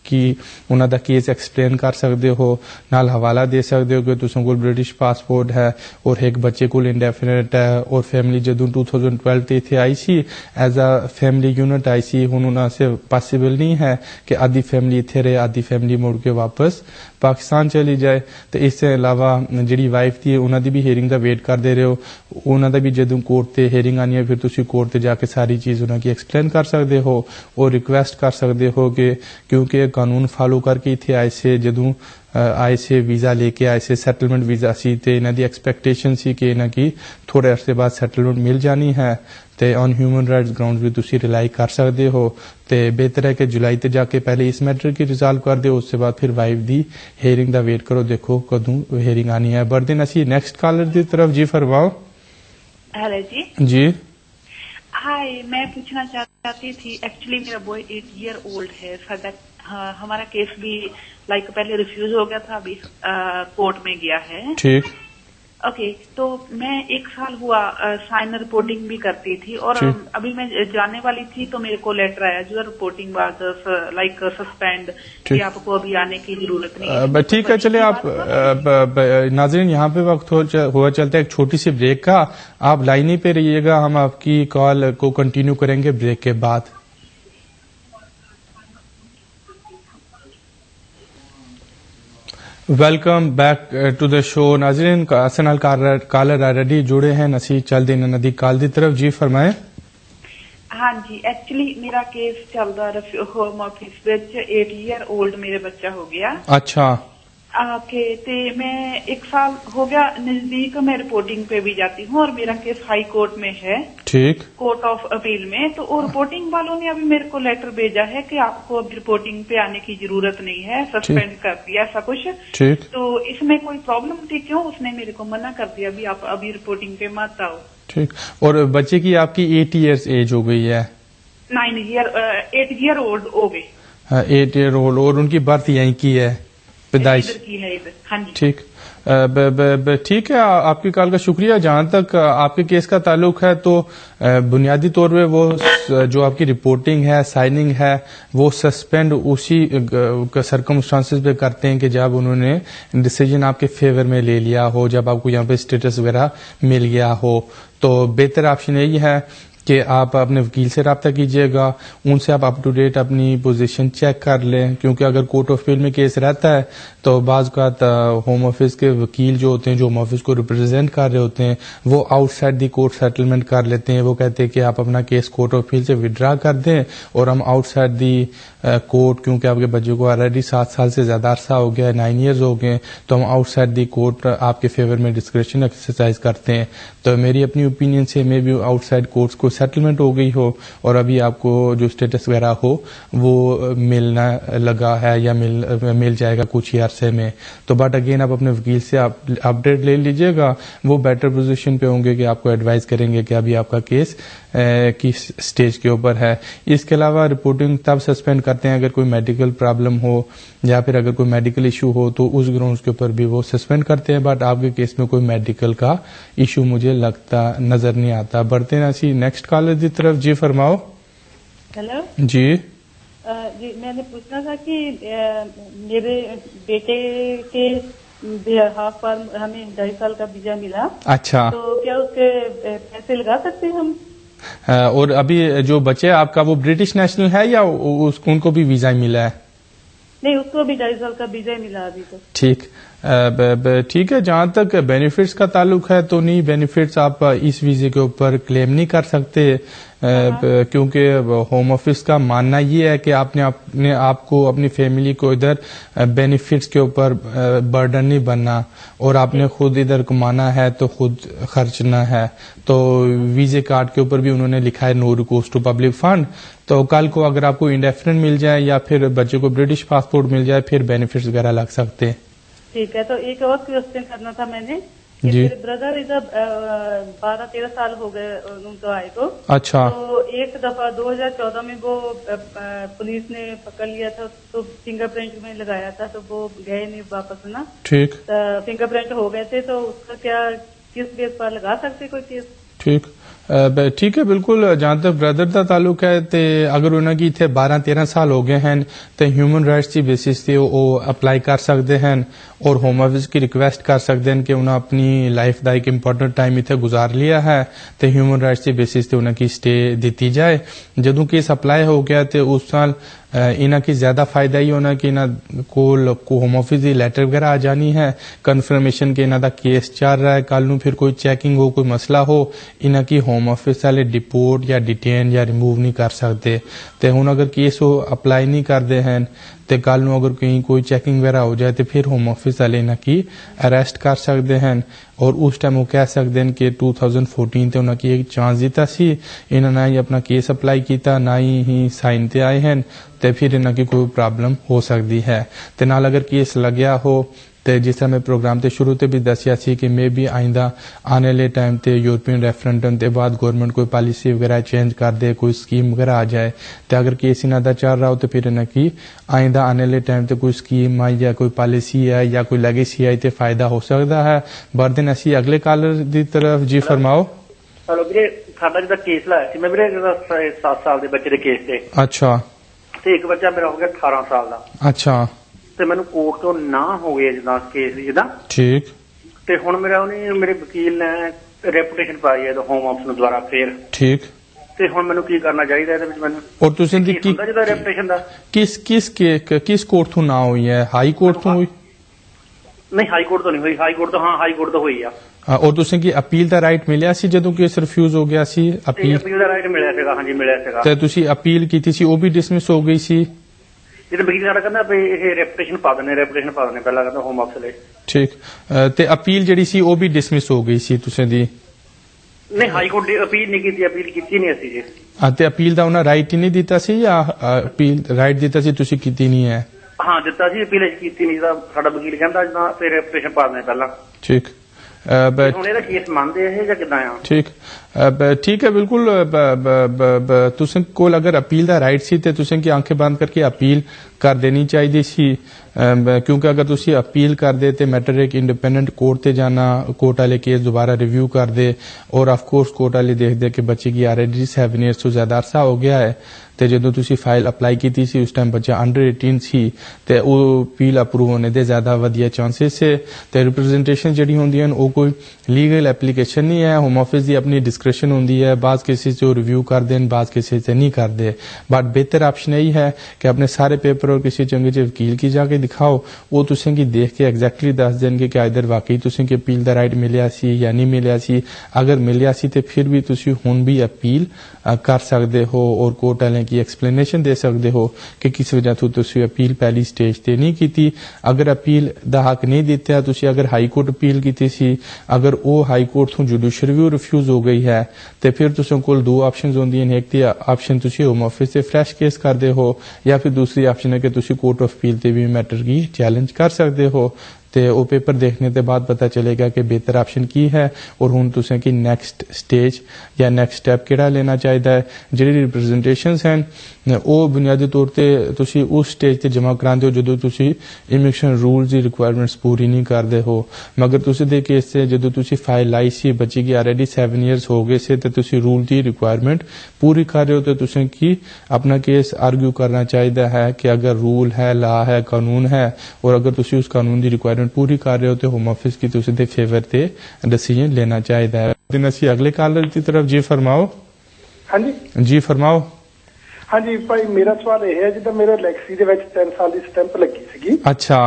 कि उन्हां दा केस एक्सप्लेन कर सकते हो, नाल हवाला दे सकते हो कि तुसां कोल ब्रिटिश पासपोर्ट है और एक बच्चे कोल इंडेफिनेट है और फैमिली जदों टू थाउजेंड ट्वेल्व ते इत्थे आई सी एज अ फैमिली यूनिट आई सी, हुण उन्हां से पॉसिबल नहीं है कि आधी फैमिली इत्थे रहे आधी फैमिली मुड़ के वापस पाकिस्तान चली जाए। तो इससे अलावा जिहड़ी वाइफ थी उन्हां दी भी हेयरिंग दा वेट करदे रहो, उन्हां दा भी जदों कोर्ट ते हेयरिंग आनी है फिर तुसीं कोर्ट ते जाके सारी चीज उन्हां की एक्सप्लेन कर सकते हो और रिक्वेस्ट कर सकते हो कि क्योंकि कानून फॉलो करके इत्थे आए से जदों आए से वीजा लेके आए से सैटलमेंट वीजा सी ते इन्हां दी एक्सपैक्टेशन सी कि इन्हां की थोड़े अरसे बाद सैटलमेंट मिल जानी है ते ऑन ह्यूमन राइट्स ग्राउंड भी तुसी रिलाई कर सकते हो। ते बेहतर है कि जुलाई ते जाके पहले इस मैटर की रिजॉल्व कर दो, उससे बाद फिर वाइफ दी हेयरिंग दा वेट करो, देखो कदों हेयरिंग आनी है। बट दिन असी नेक्स्ट कॉलर की तरफ जी फरमाओ। हेलो जी जी हाय, मैं पूछना चाहती थी, एक्चुअली मेरा बॉय एट ईयर ओल्ड है, साडा हाँ, हमारा केस भी लाइक पहले रिफ्यूज हो गया था, अभी कोर्ट में गया है। ठीक ओके okay, तो मैं एक साल हुआ साइन रिपोर्टिंग भी करती थी और अभी मैं जाने वाली थी तो मेरे को लेटर आया जो रिपोर्टिंग वाज लाइक सस्पेंड कि आपको अभी आने की जरूरत नहीं है। ठीक है, चलिए आप नाज़रीन यहाँ पे वक्त हुआ चलता है एक छोटी सी ब्रेक का, आप लाइन ही पे रहिएगा, हम आपकी कॉल को कंटिन्यू करेंगे ब्रेक के बाद। Welcome back to the show. नाज़रीन असन कॉलर ऑलरेडी जुड़े हैं, नसी चल देना नदी कॉल की तरफ। जी फरमाए। हाँ जी, एक्चुअली मेरा केस चलदा होम ऑफिस विच एट ईयर ओल्ड मेरे बच्चा हो गया। अच्छा ओके, ते मैं एक साल हो गया नजदीक मैं रिपोर्टिंग पे भी जाती हूँ और मेरा केस हाई कोर्ट में है, ठीक, कोर्ट ऑफ अपील में। तो और रिपोर्टिंग वालों ने अभी मेरे को लेटर भेजा है कि आपको अब रिपोर्टिंग पे आने की जरूरत नहीं है, सस्पेंड कर दिया ऐसा कुछ। ठीक, तो इसमें कोई प्रॉब्लम थी क्यों? उसने मेरे को मना कर दिया अभी आप अभी रिपोर्टिंग पे मत आओ। ठीक, और बच्चे की आपकी एट ईयर्स एज हो गई है? Nine year eight year old हो गए। एट ईयर ओल्ड, और उनकी बर्थ यहीं की है, पैदाइश की है इधर। हाँ जी ठीक, ठीक है, आपकी कॉल का शुक्रिया। जहां तक आपके केस का ताल्लुक है तो बुनियादी तौर पे वो जो आपकी रिपोर्टिंग है, साइनिंग है, वो सस्पेंड उसी सर्कमस्टांसेस पे करते हैं कि जब उन्होंने डिसीजन आपके फेवर में ले लिया हो, जब आपको यहाँ पे स्टेटस वगैरह मिल गया हो। तो बेहतर ऑप्शन यही है कि आप अपने वकील से रब्ता कीजिएगा, उनसे आप अप टू डेट अपनी पोजीशन चेक कर लें, क्योंकि अगर कोर्ट ऑफ अपील में केस रहता है तो बाज़ औक़ात होम ऑफिस के वकील जो होते हैं, जो होम ऑफिस को रिप्रेजेंट कर रहे होते हैं, वो आउटसाइड दी कोर्ट सेटलमेंट कर लेते हैं। वो कहते हैं कि आप अपना केस कोर्ट ऑफ अपील से विड्रा कर दें और हम आउटसाइड दी कोर्ट, क्योंकि आपके बच्चे को ऑलरेडी सात साल से ज्यादा अरसा हो गया, नाइन ईयर्स हो गए, तो हम आउटसाइड दी कोर्ट आपके फेवर में डिस्क्रिप्शन एक्सरसाइज करते हैं। तो मेरी अपनी ओपिनियन से मे भी आउटसाइड कोर्ट्स को सेटलमेंट हो गई हो और अभी आपको जो स्टेटस वगैरह हो वो मिलना लगा है या मिल मिल जाएगा कुछ ही अरसे में। तो बट अगेन आप अपने वकील से आप अपडेट ले लीजिएगा, वो बेटर पोजीशन पे होंगे कि आपको एडवाइस करेंगे कि अभी आपका केस किस स्टेज के ऊपर है। इसके अलावा रिपोर्टिंग तब सस्पेंड करते हैं अगर कोई मेडिकल प्रॉब्लम हो या फिर अगर कोई मेडिकल इशू हो, तो उस ग्राउंड्स के ऊपर भी वो सस्पेंड करते हैं। बट आपके केस में कोई मेडिकल का इशू मुझे लगता नजर नहीं आता। बढ़ते ना सी नेक्स्ट कॉलर की तरफ। जी फरमाओ। हेलो जी आ, जी मैंने पूछना था कि आ, मेरे बेटे के हाफ पर हमें ढाई साल का वीजा मिला। अच्छा, तो क्या उसके पैसे लगा सकते हैं हम? और अभी जो बच्चे आपका वो ब्रिटिश नेशनल है या उसको उनको भी वीजा मिला है? नहीं, उसको भी ढाई साल का वीजा मिला अभी तो। ठीक ठीक है, जहां तक बेनिफिट्स का ताल्लुक है तो नहीं, बेनिफिट्स आप इस वीजे के ऊपर क्लेम नहीं कर सकते, क्योंकि होम ऑफिस का मानना ये है कि आपने अपने आपको अपनी फैमिली को इधर बेनिफिट्स के ऊपर बर्डन नहीं बनना और आपने खुद इधर कमाना है तो खुद खर्चना है। तो वीजे कार्ड के ऊपर भी उन्होंने लिखा है no recourse to public fund. तो कल को अगर आपको इंडेफिनिट मिल जाए या फिर बच्चे को ब्रिटिश पासपोर्ट मिल जाए फिर बेनिफिट्स वगैरह लग सकते हैं। ठीक है, तो एक और क्वेश्चन करना था मैंने कि जी। मेरे ब्रदर इधर बारह तेरह साल हो गए उनको आए को। अच्छा, तो एक दफा दो हज़ार चौदह में वो पुलिस ने पकड़ लिया था, तो फिंगरप्रिंट में लगाया था, तो वो गए नहीं वापस ना। ठीक, फिंगरप्रिंट हो गए थे, तो उसका क्या किस बेस पर लगा सकते कोई केस? ठीक, ठीक है बिल्कुल। जहाँ तक ब्रदर का ताल्लुक है तो अगर उन्होंने इतने बारह तेरह साल हो गए हैं तो ह्यूमन राइट्स की बेसिस से वो अप्लाई कर सकते हैं और होम ऑफिस की रिक्वेस्ट कर सकते हैं कि उन्हें अपनी लाइफ का एक इंपॉर्टेंट टाइम इतने गुजार लिया है तो ह्यूमन राइट्स की बेसिस से उन्हें स्टे दी जाए। जदों केस अप्लाई हो गया तो उस साल इन्हों की ज्यादा फायदा ही होना कि इन्हों को होम ऑफिस की लैटर वगैरह आ जानी है कन्फर्मेशन कि इन्हों का केस चल रहा है, कल नूं फिर कोई चैकिंग हो कोई मसला हो इन्हों की होम ऑफिस वाले डिपोर्ट या डिटेन या रिमूव नहीं कर सकते। तो हुण अगर केस वो अप्लाई नहीं करते हैं तो कल नूं अगर कहीं कोई चैकिंग वगैरह हो जाए तो फिर होम ऑफिस वाले इन्हों की अरेस्ट कर सकते हैं और उस टाइम वो कह सकते हैं कि टू थाउजेंड फोर्टीन ते उन्होंने एक चांस दिता सी, इन्होंने ना ही अपना केस अप्लाई किया ना ही, ही साइन ते आए हैं तो फिर इन्हों की कोई प्रॉब्लम हो सकती है। तो नाल अगर केस लग्या हो तो जिस तरह मैं प्रोग्राम के शुरू से भी दसिया सी कि मे भी आइंदा आने वाले टाइम ते यूरोपियन रेफरेंडम के बाद गवर्नमेंट कोई पॉलिसी वगैरह चेंज कर दे, कोई स्कीम वगैरह आ जाए तो अगर केस इन्हों का चल रहा हो तो फिर इन्हों की आइंदा आने वाले टाइम ते कोई स्कीम आई या कोई पॉलिसी है या कोई लेगेसी आई तो फायदा हो सकता है। बर दिन असी अगले कॉलर की तरफ जी फरमाओ। हेलो वीरे, साडा जिहड़ा केस लाया सी मैं वीरे सात साल के बच्चे के केस से। अच्छा। तो एक बच्चा मेरा हो गया अठारह साल का। अच्छा। ਤੇ ਮੈਨੂੰ ਕੋਰਟ ਤੋਂ ਨਾ ਹੋ ਗਏ ਜਿੱਦਾਂ ਕੇਸ ਜਿੱਦਾਂ ਠੀਕ ਤੇ ਹੁਣ ਮੇਰਾ ਉਹਨੇ ਮੇਰੇ ਵਕੀਲ ਨੇ ਰੈਪੂਟੇਸ਼ਨ ਪਾਈ ਹੈ ਹੋਮ ਆਫਿਸ ਨੂੰ ਦੁਆਰਾ ਫੇਰ ਠੀਕ ਤੇ ਹੁਣ ਮੈਨੂੰ ਕੀ ਕਰਨਾ ਚਾਹੀਦਾ ਇਹਦੇ ਵਿੱਚ ਮੈਨੂੰ ਔਰ ਤੁਸੀਂ ਦੀ ਕੀ ਜਿਹਦਾ ਰੈਪੂਟੇਸ਼ਨ ਦਾ ਕਿਸ ਕਿਸ ਕਿਸ ਕੋਰਟ ਤੋਂ ਨਾ ਹੋਈ ਹੈ? ਹਾਈ ਕੋਰਟ ਤੋਂ ਹੋਈ? ਨਹੀਂ ਹਾਈ ਕੋਰਟ ਤੋਂ ਨਹੀਂ ਹੋਈ, ਹਾਈ ਕੋਰਟ ਤੋਂ ਹਾਂ ਹਾਈ ਕੋਰਟ ਤੋਂ ਹੋਈ ਆ। ਔਰ ਤੁਸੀਂ ਕੀ ਅਪੀਲ ਦਾ ਰਾਈਟ ਮਿਲਿਆ ਸੀ ਜਦੋਂ ਕੇਸ ਰਿਫਿਊਜ਼ ਹੋ ਗਿਆ ਸੀ? ਅਪੀਲ ਅਪੀਲ ਦਾ ਰਾਈਟ ਮਿਲਿਆ ਸੀਗਾ, ਹਾਂਜੀ ਮਿਲਿਆ ਸੀਗਾ। ਤੇ ਤੁਸੀਂ ਅਪੀਲ ਕੀਤੀ ਸੀ ਉਹ ਵੀ ਡਿਸਮਿਸ ਹੋ ਗਈ ਸੀ? ਜਦੋਂ ਵਕੀਲ ਸਾਡਾ ਕਹਿੰਦਾ ਵੀ ਇਹ ਰੈਪੂਟੇਸ਼ਨ ਪਾ ਦਿੰਦੇ ਰੈਪੂਟੇਸ਼ਨ ਪਾ ਦਿੰਦੇ ਪਹਿਲਾਂ ਕਹਿੰਦਾ ਹੋਮ ਆਫਿਸ ਲਈ। ਠੀਕ ਤੇ ਅਪੀਲ ਜਿਹੜੀ ਸੀ ਉਹ ਵੀ ਡਿਸਮਿਸ ਹੋ ਗਈ ਸੀ ਤੁਸੀਂ ਦੀ? ਨਹੀਂ ਹਾਈ ਕੋਰਟ ਦੀ ਅਪੀਲ ਨਹੀਂ ਕੀਤੀ, ਅਪੀਲ ਕੀਤੀ ਨਹੀਂ ਅਸੀਂ ਜੀ। ਹਾਂ ਤੇ ਅਪੀਲ ਦਾ ਉਹਨਾਂ ਰਾਈਟ ਹੀ ਨਹੀਂ ਦਿੱਤਾ ਸੀ ਜਾਂ ਅਪੀਲ ਰਾਈਟ ਦਿੱਤਾ ਸੀ ਤੁਸੀਂ ਕੀਤੀ ਨਹੀਂ ਹੈ? ਹਾਂ ਦਿੱਤਾ ਸੀ, ਅਪੀਲ ਕੀਤੀ ਨਹੀਂ। ਸਾਡਾ ਵਕੀਲ ਕਹਿੰਦਾ ਜਿੱਦਾਂ ਫਿਰ ਰੈਪੂਟੇਸ਼ਨ ਪਾ ਦਿੰਦੇ ਪਹਿਲਾਂ। ਠੀਕ ਹੁਣ ਇਹਦਾ ਕੇਸ ਮੰਨਦੇ ਇਹ ਜਾਂ ਕਿੱਦਾਂ ਆ? ठीक ठीक है बिल्कुल। तुसें कोल अगर अपील दा राइट सी ते तुसें की आंखें बंद करके अपील कर देनी चाहिए सी, क्योंकि अगर तुसी अपील कर दे तो मैटर एक इंडिपेंडेंट कोर्ट ते जाना, कोर्ट वाले केस दोबारा रिव्यू कर दे और ऑफ कोर्स कोर्ट वाले देख दे कि बच्चे की ऑलरेडी सैवन ईयर्स तो ज्यादा अरसा हो गया है ਤੇ ਜਦੋਂ ਤੁਸੀਂ ਫਾਈਲ ਅਪਲਾਈ ਕੀਤੀ ਸੀ ਉਸ ਟਾਈਮ ਬੱਚਾ ਅੰਡਰ ਅਠਾਰਾਂ ਸੀ ਤੇ ਉਹ ਅਪੀਲ ਅਪਰੂਵ ਹੋਣੇ ਦੇ ਜ਼ਿਆਦਾ ਵਧੀਆ ਚਾਂਸਸ ਹੈ। ਤੇ ਰਿਪਰੈਜ਼ੈਂਟੇਸ਼ਨ ਜਿਹੜੀ ਹੁੰਦੀਆਂ ਹਨ ਉਹ ਕੋਈ ਲੀਗਲ ਐਪਲੀਕੇਸ਼ਨ ਨਹੀਂ ਹੈ, ਹੋਮ ਆਫਿਸ ਦੀ ਆਪਣੀ ਡਿਸਕ੍ਰਿਸ਼ਨ ਹੁੰਦੀ ਹੈ। ਬਾਜ਼ ਕੇਸਿਸ 'ਚ ਉਹ ਰਿਵਿਊ ਕਰਦੇ ਨੇ, ਬਾਜ਼ ਕੇਸਿਸ 'ਚ नहीं करते। बट बेहतर ऑप्शन यही है कि अपने सारे पेपर और किसी चंगे च वकील की जाके दिखाओ, वो तुसें की देख के एग्जैक्टली दस देंगे कि इधर वाकई तुसें की अपील का राइट मिलिया सी या नहीं मिलिया सी। अगर मिलिया सी तो फिर भी तुसी हुण भी अपील कर सकते हो और कोर्ट वाले की एक्सप्लेनेशन दे सकते हो कि किस वजह तो तुसी अपील पहली स्टेज ते नहीं की। अगर अपील दा हक नहीं दिता, तुसी अगर हाई कोर्ट अपील की सी, अगर वो हाई कोर्ट तो जुडिशल रिव्यू रिफ्यूज हो गई है तो फिर तुसें कोल दो ऑप्शंस होंदी हैं। एक तो ऑप्शन तुसी होम ऑफिस से फ्रैश केस करते हो या फिर दूसरी ऑप्शन है कि तुसी कोर्ट ऑफ अपील ते भी मैटर की चैलेंज कर सकते हो। तो वो पेपर देखने के बाद पता चलेगा कि बेहतर ऑप्शन की है और हुण तुसें की नैक्सट स्टेज या नैक्सट स्टैप किहड़ा लेना चाहिए है। जिहड़ी रिप्रजेंटेशनस हैं वो बुनियादी तौर पर तुसी उस स्टेज ते जमा करांदे हो जदों तुसी इमिग्रेशन रूल्स की रिक्वायरमेंट्स पूरी नहीं करते हो। मगर तुसी दे केस से जदों तुसी फाइल लाई सी, बच्ची की ऑलरेडी सैवन ईयर्स हो गए से तो तुसी रूल की रिक्वायरमेंट पूरी कर रहे हो तो तुसें की अपना केस आर्ग्यू करना चाहिए है कि अगर रूल है, लॉ है, कानून है और अगर तुसी उस कानून की रिक्वायरमेंट पूरी कर रहे हो तो होम ऑफिस की तुसी दे फेवर ते डिसीजन लेना चाहिए है। दिन असी अगले कॉलर की तरफ जी फरमाओ। हाँ जी जी फरमाओ। हाँ जी भाई, मेरा सवाल यह है जिदा मेरे लैक्सी दे विच तीन साल की स्टैंप लगी सी। अच्छा।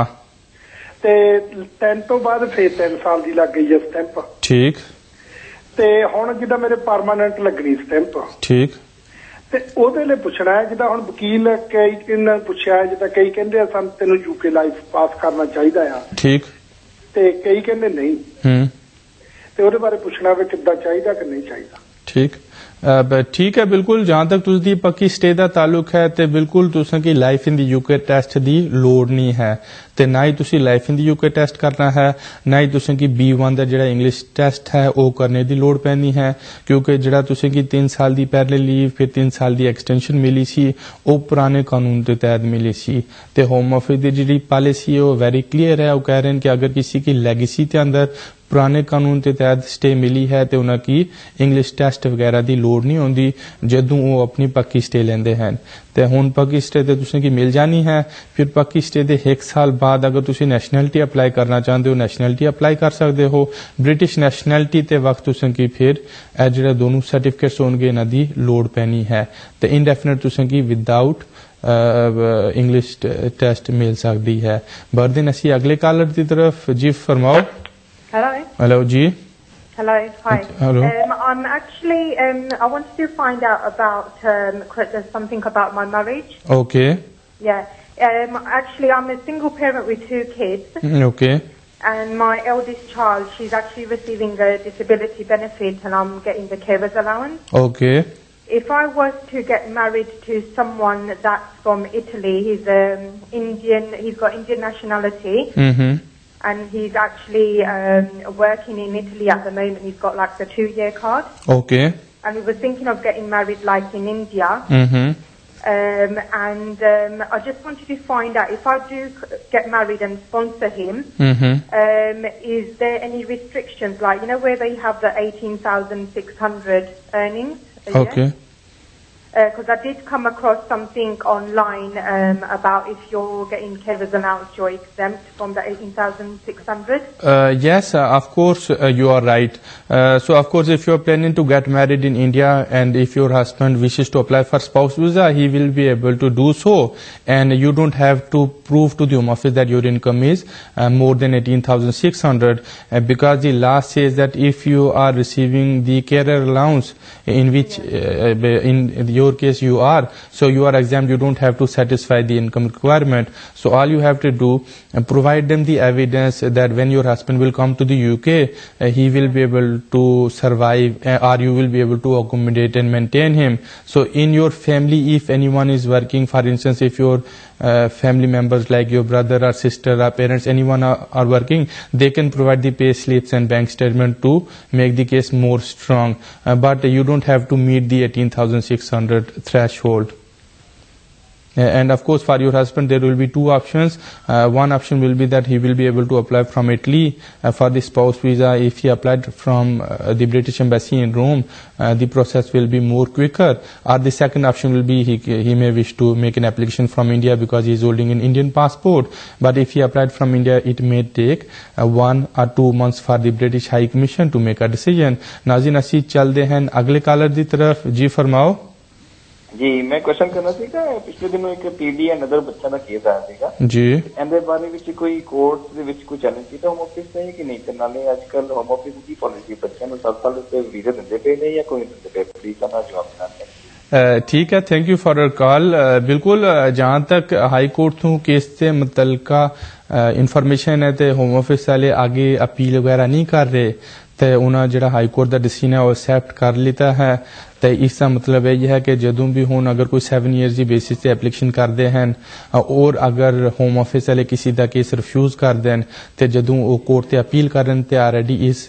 ते तीन तो बाद फिर तीन साल की लग गई है स्टैंप। ठीक। ते हुण जिदा मेरे परमानेंट लगनी स्टैंप। ठीक। ते ओदे लिए पुछना है जिदा हुण वकील कई ने पुछया है जिदा कई कहंदे सन तैनूं यूके लाइफ पास करना चाहिदा आ। ठीक। ते कई कहंदे नहीं। हम्म। ते ओदे बारे पुछना वे किद्दां चाहिदा कि नहीं चाहिदा। ठीक ठीक है बिल्कुल। जहां तक तुसदी पक्की स्टे का ताल्लुक है तो बिल्कुल तुसें की life in the UK test की लोड़ नहीं है ते ना ही तुसी life in the UK test करना है, ना ही तुसें की बी वन का जिहड़ा इंग्लिश टेस्ट है वो करने की लोड़ पैनी है, क्योंकि जिहड़ा तुसें की तीन साल की पहले लीव फिर तीन साल की एक्सटेंशन मिली सी वो पुराने कानून के तहत मिली सी। ते होम ऑफिस की जिहड़ी पॉलिसी है वो वेरी क्लीयर है, वो कह रहे हैं कि अगर किसी की लेगेसी के अंदर ਪੁਰਾਣੇ ਕਾਨੂੰਨ ਦੇ ਤਹਿਤ ਸਟੇ ਮਿਲੀ ਹੈ ਤੇ ਉਹਨਾਂ ਕੀ ਇੰਗਲਿਸ਼ ਟੈਸਟ ਵਗੈਰਾ ਦੀ ਲੋੜ ਨਹੀਂ ਹੁੰਦੀ ਜਦੋਂ ਉਹ ਆਪਣੀ ਪੱਕੀ ਸਟੇ ਲੈਂਦੇ ਹਨ ਤੇ ਹੁਣ ਪੱਕੀ ਸਟੇ ਤੇ ਤੁਸੀਂ ਕੀ ਮਿਲ ਜਾਣੀ ਹੈ ਫਿਰ ਪੱਕੀ ਸਟੇ ਦੇ ਇੱਕ ਸਾਲ ਬਾਅਦ ਅਗਰ ਤੁਸੀਂ ਨੈਸ਼ਨੈਲਿਟੀ ਅਪਲਾਈ ਕਰਨਾ ਚਾਹੁੰਦੇ ਹੋ ਨੈਸ਼ਨੈਲਿਟੀ ਅਪਲਾਈ ਕਰ ਸਕਦੇ ਹੋ ਬ੍ਰਿਟਿਸ਼ ਨੈਸ਼ਨੈਲਿਟੀ ਤੇ ਵਕਤ ਤੁਸੀਂ ਕੀ ਫਿਰ ਇਹ ਜਿਹੜੇ ਦੋਨੋਂ ਸਰਟੀਫਿਕੇਟਸ ਹੋਣਗੇ ਇਹਨਾਂ ਦੀ ਲੋੜ ਪੈਣੀ ਹੈ ਤੇ ਇਨਡੈਫੀਨਿਟ ਤੁਸੀਂ ਕੀ ਵਿਦਆਊਟ ਇੰਗਲਿਸ਼ ਟੈਸਟ ਮਿਲ ਸਕਦੀ ਹੈ ਬਰਦਨ ਅਸੀਂ ਅਗਲੇ ਕਾਲਰ ਦੀ ਤਰਫ ਜੀ ਫਰਮਾਓ ਹੈਲੋ ਹੈਲੋ ਜੀ Hello, hi. Hello. Um, I'm actually, um, I wanted to find out about um, something about my marriage. Okay. Yeah. Um, actually, I'm a single parent with two kids. Okay. And my eldest child, she's actually receiving a disability benefit and I'm getting the carer's allowance. Okay. If I was to get married to someone that's from Italy, he's um, Indian, he's got Indian nationality. Mm-hmm. And he's actually um, working in Italy at the moment. He's got like the two-year card. Okay. And we were thinking of getting married like in India. Mm-hmm. Um, and um, I just wanted to find out if I do get married and sponsor him, mm-hmm. um, is there any restrictions? Like, you know, where they have the eighteen thousand six hundred earnings a okay. year? Because uh, I did come across something online um, about if you're getting carer's allowance, you're exempt from the eighteen thousand six hundred. Uh, yes, uh, of course, uh, you are right. Uh, so, of course, if you're planning to get married in India and if your husband wishes to apply for spouse visa, he will be able to do so. And you don't have to prove to the Home Office that your income is uh, more than eighteen thousand six hundred uh, because the law says that if you are receiving the carer allowance in which uh, in the your case you are, so you are exempt, you don't have to satisfy the income requirement. So all you have to do, uh, provide them the evidence that when your husband will come to the U K, uh, he will be able to survive uh, or you will be able to accommodate and maintain him. So in your family, if anyone is working, for instance, if your uh, family members like your brother or sister or parents, anyone are, are working, they can provide the pay slips and bank statement to make the case more strong. Uh, but you don't have to meet the eighteen thousand six hundred threshold. Uh, and of course, for your husband, there will be two options. Uh, one option will be that he will be able to apply from Italy uh, for the spouse visa. If he applied from uh, the British Embassy in Rome, uh, the process will be more quicker. Or the second option will be he, he may wish to make an application from India because he is holding an Indian passport. But if he applied from India, it may take uh, one or two months for the British High Commission to make a decision. नाज़रीन असी चलते हैं अगले collar की तरफ जी फरमाओ जी मैं question करना ਸੀਗਾ ਪਿਛਲੇ ਦਿਨੋਂ ਇੱਕ ਪੀਡੀ ਅਨਦਰ ਬੱਚਾ ਦਾ ਕੇਸ ਆਇਆ ਸੀਗਾ ਜੀ ਇਹਦੇ ਬਾਰੇ ਵਿੱਚ ਕੋਈ ਕੋਰਟ ਦੇ ਵਿੱਚ ਕੋਈ ਚੈਲੰਜ ਕੀਤਾ ਹੋਮ ਆਫਿਸ ਨੇ ਕਿ ਨਹੀਂ ਤੇ ਨਾਲੇ ਅੱਜ ਕੱਲ ਹੋਮ ਆਫਿਸ ਦੀ ਪਾਲਿਸੀ ਬੱਚਿਆਂ ਨੂੰ ਸੱਤ ਸਾਲ ਦੇ ਵੀਜ਼ਾ ਦਿੰਦੇ ਪਏ ਨੇ ਜਾਂ ਕੋਈ ਦਿੰਦੇ ਪਏ ਪਲੀਜ਼ ਕਰਨਾ ਜਵਾਬ ਦੇਣਾ ठीक है thank you for your call बिल्कुल जहां तक हाई कोर्ट ਤੋਂ केस से मुतलका इन्फॉर्मेशन है तो होम ऑफिस वाले आगे अपील वगैरह नहीं कर रहे ਤੇ ਉਹਨਾਂ ਜਿਹੜਾ ਹਾਈ ਕੋਰਟ ਦਾ ਡਿਸੀਜਨ ਹੈ ਉਹ ਐਕਸੈਪਟ ਕਰ ਲਿੱਤਾ ਹੈ ਤੇ ਇਸ ਦਾ ਮਤਲਬ ਇਹ ਹੈ ਕਿ ਜਦੋਂ ਵੀ ਹੁਣ ਅਗਰ ਕੋਈ ਸੈਵਨ ਇਅਰਸ ਦੀ ਬੇਸਿਸ ਤੇ ਐਪਲੀਕੇਸ਼ਨ ਕਰਦੇ ਹਨ ਔਰ ਅਗਰ ਹੋਮ ਆਫਿਸ ਵਾਲੇ ਕਿਸੇ ਦਾ ਕੇਸ ਰਿਫਿਊਜ਼ ਕਰ ਦੇਣ ਤੇ ਜਦੋਂ ਉਹ ਕੋਰਟ ਤੇ ਅਪੀਲ ਕਰਨ ਤੇ ਆਲਰੇਡੀ ਇਸ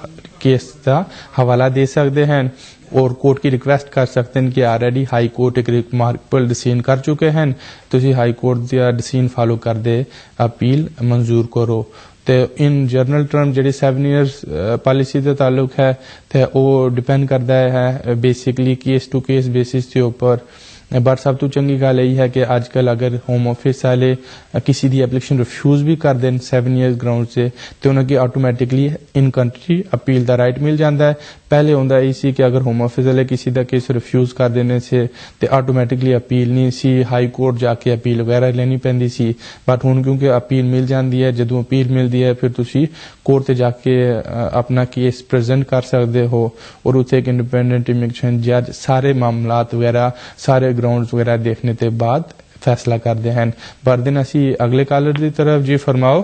ਕੇਸ ਦਾ ਹਵਾਲਾ ਦੇ ਸਕਦੇ ਹਨ और कोर्ट की रिक्वेस्ट कर सकते हैं कि ऑलरेडी हाई कोर्ट एक रिमार्केबल डिसीजन कर चुके हैं तुसी हाई कोर्ट दा डिसीजन फॉलो कर दे अपील मंजूर करो ते in general term JD seven years policy दे ताल्लुक है ते ओ डिपेंड करता है basically case to case basis के ऊपर बट सब तो चंगी गल यही है कि आजकल अगर होम ऑफिस वाले किसी दी एप्लीकेशन रिफ्यूज भी कर दें सैवन ईयर्स ग्राउंड से तो उन्हें ऑटोमैटिकली इन कंट्री अपील का राइट मिल जाता है पहले होंदा यही सी कि अगर होम ऑफिस वाले किसी का केस रिफ्यूज कर देने से तो ऑटोमैटिकली अपील नहीं सी हाई कोर्ट जाके अपील वगैरह लेनी पैंदी सी बट हुण क्योंकि अपील मिल जाती है जदों अपील मिलती है फिर तुसी कोर्ट ते जाके अपना केस प्रेजेंट कर सकते हो और उत्थे एक इंडिपेंडेंट इमिग्रेशन जज सारे मामलात वगैरह सारे ग्राउंड्स वगैरह देखने के बाद फैसला करते हैं पर दिन असी अगले कॉलर की तरफ जी फरमाओ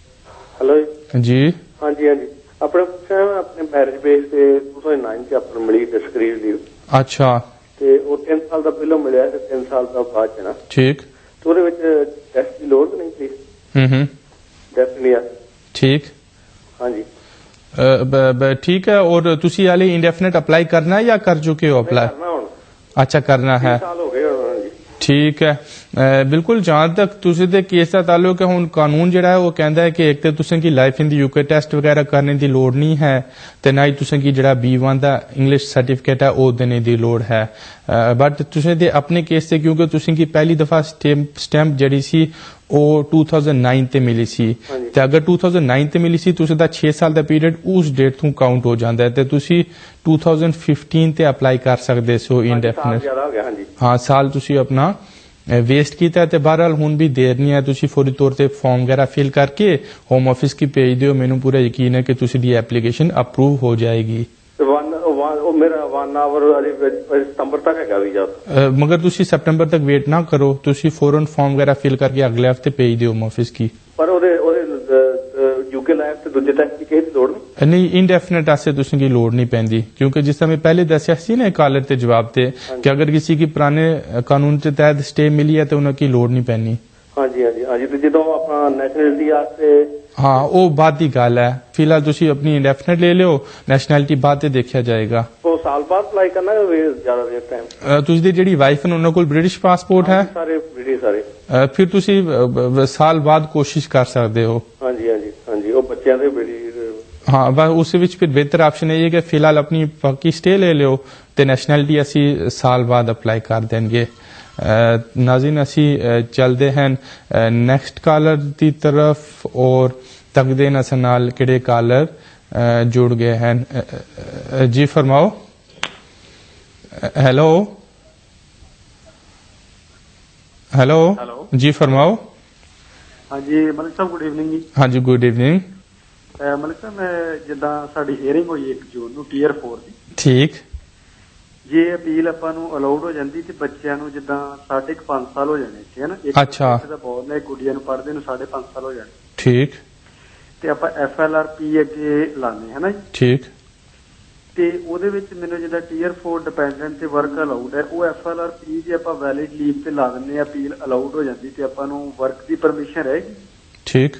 हेलो जी हाँ जी हाँ जी अपने अपने मैरिज बेस ਤੇ दो हज़ार नौ ਚ ਆਪਣ ਮਿਲੀ ਡਿਸਕ੍ਰੀਟ ਲੀਵ ਅੱਛਾ ਤੇ ਉਹ ਤਿੰਨ ਸਾਲ ਦਾ ਪਹਿਲਾਂ ਮਿਲਿਆ ਤੇ ਤਿੰਨ ਸਾਲ ਦਾ ਬਾਅਦ ਚ ਨਾ ਠੀਕ ਤੇ ਉਹਦੇ ਵਿੱਚ ਟੈਸਟ ਦੀ ਲੋੜ ਨਹੀਂ ਸੀ ਹੂੰ ਹੂੰ ਟੈਸਟ ਨਹੀਂ ਆ ठीक हाँ जी ठीक है और तुसी हाले इंडेफिनेट अप्लाई करना है या कर चुके हो अप्लाई करना ਹੁਣ अच्छा करना है साल हो गए ਹੁਣ जी ਠੀਕ ਹੈ ਬਿਲਕੁਲ ਜਹਾਂ ਤੱਕ ਤੁਸੀਂ ਦੇ ਕੇਸ ਦਾ ਤਾਲੁਕ ਹੈ ਹੁਣ ਕਾਨੂੰਨ ਜਿਹੜਾ ਹੈ ਉਹ ਕਹਿੰਦਾ ਹੈ ਕਿ ਇੱਕ ਤੇ ਤੁਸੀਂ ਕੀ life in the UK test ਵਗੈਰਾ ਕਰਨੇ ਦੀ ਲੋੜ ਨਹੀਂ ਹੈ ਤੇ ਨਾ ਹੀ ਤੁਸੀਂ ਕੀ ਜਿਹੜਾ ਬੀ वन ਦਾ ਇੰਗਲਿਸ਼ ਸਰਟੀਫਿਕੇਟ ਹੈ ਉਹ ਦੇਣੇ ਦੀ ਲੋੜ ਹੈ ਬਟ ਤੁਸੀਂ ਦੇ ਆਪਣੇ ਕੇਸ ਤੇ ਕਿਉਂਕਿ ਤੁਸੀਂ ਕੀ ਪਹਿਲੀ ਦਫਾ ਸਟੈਂਪ ਜਿਹੜੀ ਸੀ ਉਹ two thousand nine ਤੇ ਮਿਲੀ ਸੀ ਤੇ ਅਗਰ two thousand nine ਤੇ ਮਿਲੀ ਸੀ ਤੁਸੀਂ ਦਾ ਛੇ ਸਾਲ ਦਾ ਪੀਰੀਅਡ ਉਸ ਡੇਟ ਤੋਂ ਕਾਊਂਟ ਹੋ ਜਾਂਦਾ ਹੈ ਤੇ ਤੁਸੀਂ two thousand fifteen ਤੇ ਅਪਲਾਈ ਕਰ ਸਕਦੇ ਸੋ ਇਨਡੈਫੀਨਿਟ ਹਾਂ ਸਾਲ ਤੁਸੀਂ ਆਪਣਾ वेस्ट किया ते बहरहाल हुण भी देर नहीं है तुसी फौरी तौर ते फॉर्म वगैरह फिल करके होम ऑफिस की भेज दिओ मैनू पूरा यकीन है कि तुसी दी एप्लीकेशन अप्रूव हो जाएगी मेरा वन आवर सितंबर तक है वीजा मगर तुसी सितंबर तक वेट ना करो तुसी फौरन फॉर्म वगैरह फिल करके अगले हफ्ते भेज दिओ होम ऑफिस की पर ओदे ओदे यूके लाइफ ते दूजे तक की किसी लोड़ नहीं नहीं इंडेफिनेट आसे तुसी की लोड़ नहीं पैंदी क्योंकि जिस समय पहले दस्या सी ना कॉलर ते जवाब ते कि अगर किसी की पुराने कानून के तहत स्टे मिली है तो उन्हें की लोड़ नहीं पैनी हाँ जी हाँ जी हाँ जी तो जो अपना नैशनैलिटी आस्ते हाँ वो बाद की गल है फिलहाल तुसी अपनी इंडेफिनेट ले लियो नैशनैलिटी बाद देखा जाएगा तो साल बाद अप्लाई करना ज्यादा देर टाइम तुसी दी जेडी वाइफ है उन्होंने कोल ब्रिटिश पासपोर्ट है सारे ब्रिटिश सारे फिर तुसी साल बाद कोशिश कर सकते हो हाँ जी हाँ जी हाँ जी वो बच्चों दे बड़ी हाँ बस उस विच फिर बेहतर ऑप्शन है कि फिलहाल अपनी पक्की स्टे ले लियो ते नैशनैलिटी असी साल बाद अप्लाई कर देंगे नाज़रीन असी चलते हैं नैक्सट कॉलर की तरफ और तकदे अस नाल किहड़े कॉलर जुड़ गए हैं जी फरमाओ हेलो हेलो जी फरमाओ हाँ जी मलिक साहब गुड इवनिंग जी हाँ जी गुड इवनिंग ਮਲਿਕ ਸਾਹਿਬ ਮੈਂ ਜਿੱਦਾਂ ਸਾਡੀ ਹੀਅਰਿੰਗ ਹੋਈ ਇੱਕ ਜੂਨ ਨੂੰ ਟੀਅਰ four ਦੀ ਠੀਕ ਜੇ ਅਪੀਲ ਆਪਾਂ ਨੂੰ ਅਲਾਉਡ ਹੋ ਜਾਂਦੀ ਤੇ ਬੱਚਿਆਂ ਨੂੰ ਜਿੱਦਾਂ ਸਾਢੇ ਕੁ ਪੰਜ ਸਾਲ ਹੋ ਜਾਣੇ ਇੱਥੇ ਹਨਾ ਇੱਕ ਬੱਚੇ ਦਾ ਬੋਲ ਨੇ ਗੁੱਡੀਆਂ ਨੂੰ ਪੜ੍ਹਦੇ ਨੂੰ ਸਾਢੇ ਪੰਜ ਸਾਲ ਹੋ ਜਾਣੇ ਠੀਕ ਤੇ ਆਪਾਂ ਐਫ ਐਲ ਆਰ ਪੀ ਅੱਗੇ ਲਾਣੇ ਹਨਾ ਜੀ ਠੀਕ ਤੇ ਉਹਦੇ ਵਿੱਚ ਮੈਨੂੰ ਜਿੱਦਾਂ ਟੀਅਰ four ਡਿਪੈਂਡੈਂਟ ਤੇ ਵਰਕ ਅਲਾਉਡ ਹੈ ਉਹ ਐਫ ਐਲ ਆਰ ਪੀ ਜੇ ਆਪਾਂ ਵੈਲਿਡ ਲੀਵ ਤੇ ਲਾ ਦਿੰਦੇ ਆ ਅਪੀਲ ਅਲਾਉਡ ਹੋ ਜਾਂਦੀ ਤੇ ਆਪਾਂ ਨੂੰ ਵਰਕ ਦੀ ਪਰਮਿਸ਼ਨ ਰਹੇਗੀ ਠੀਕ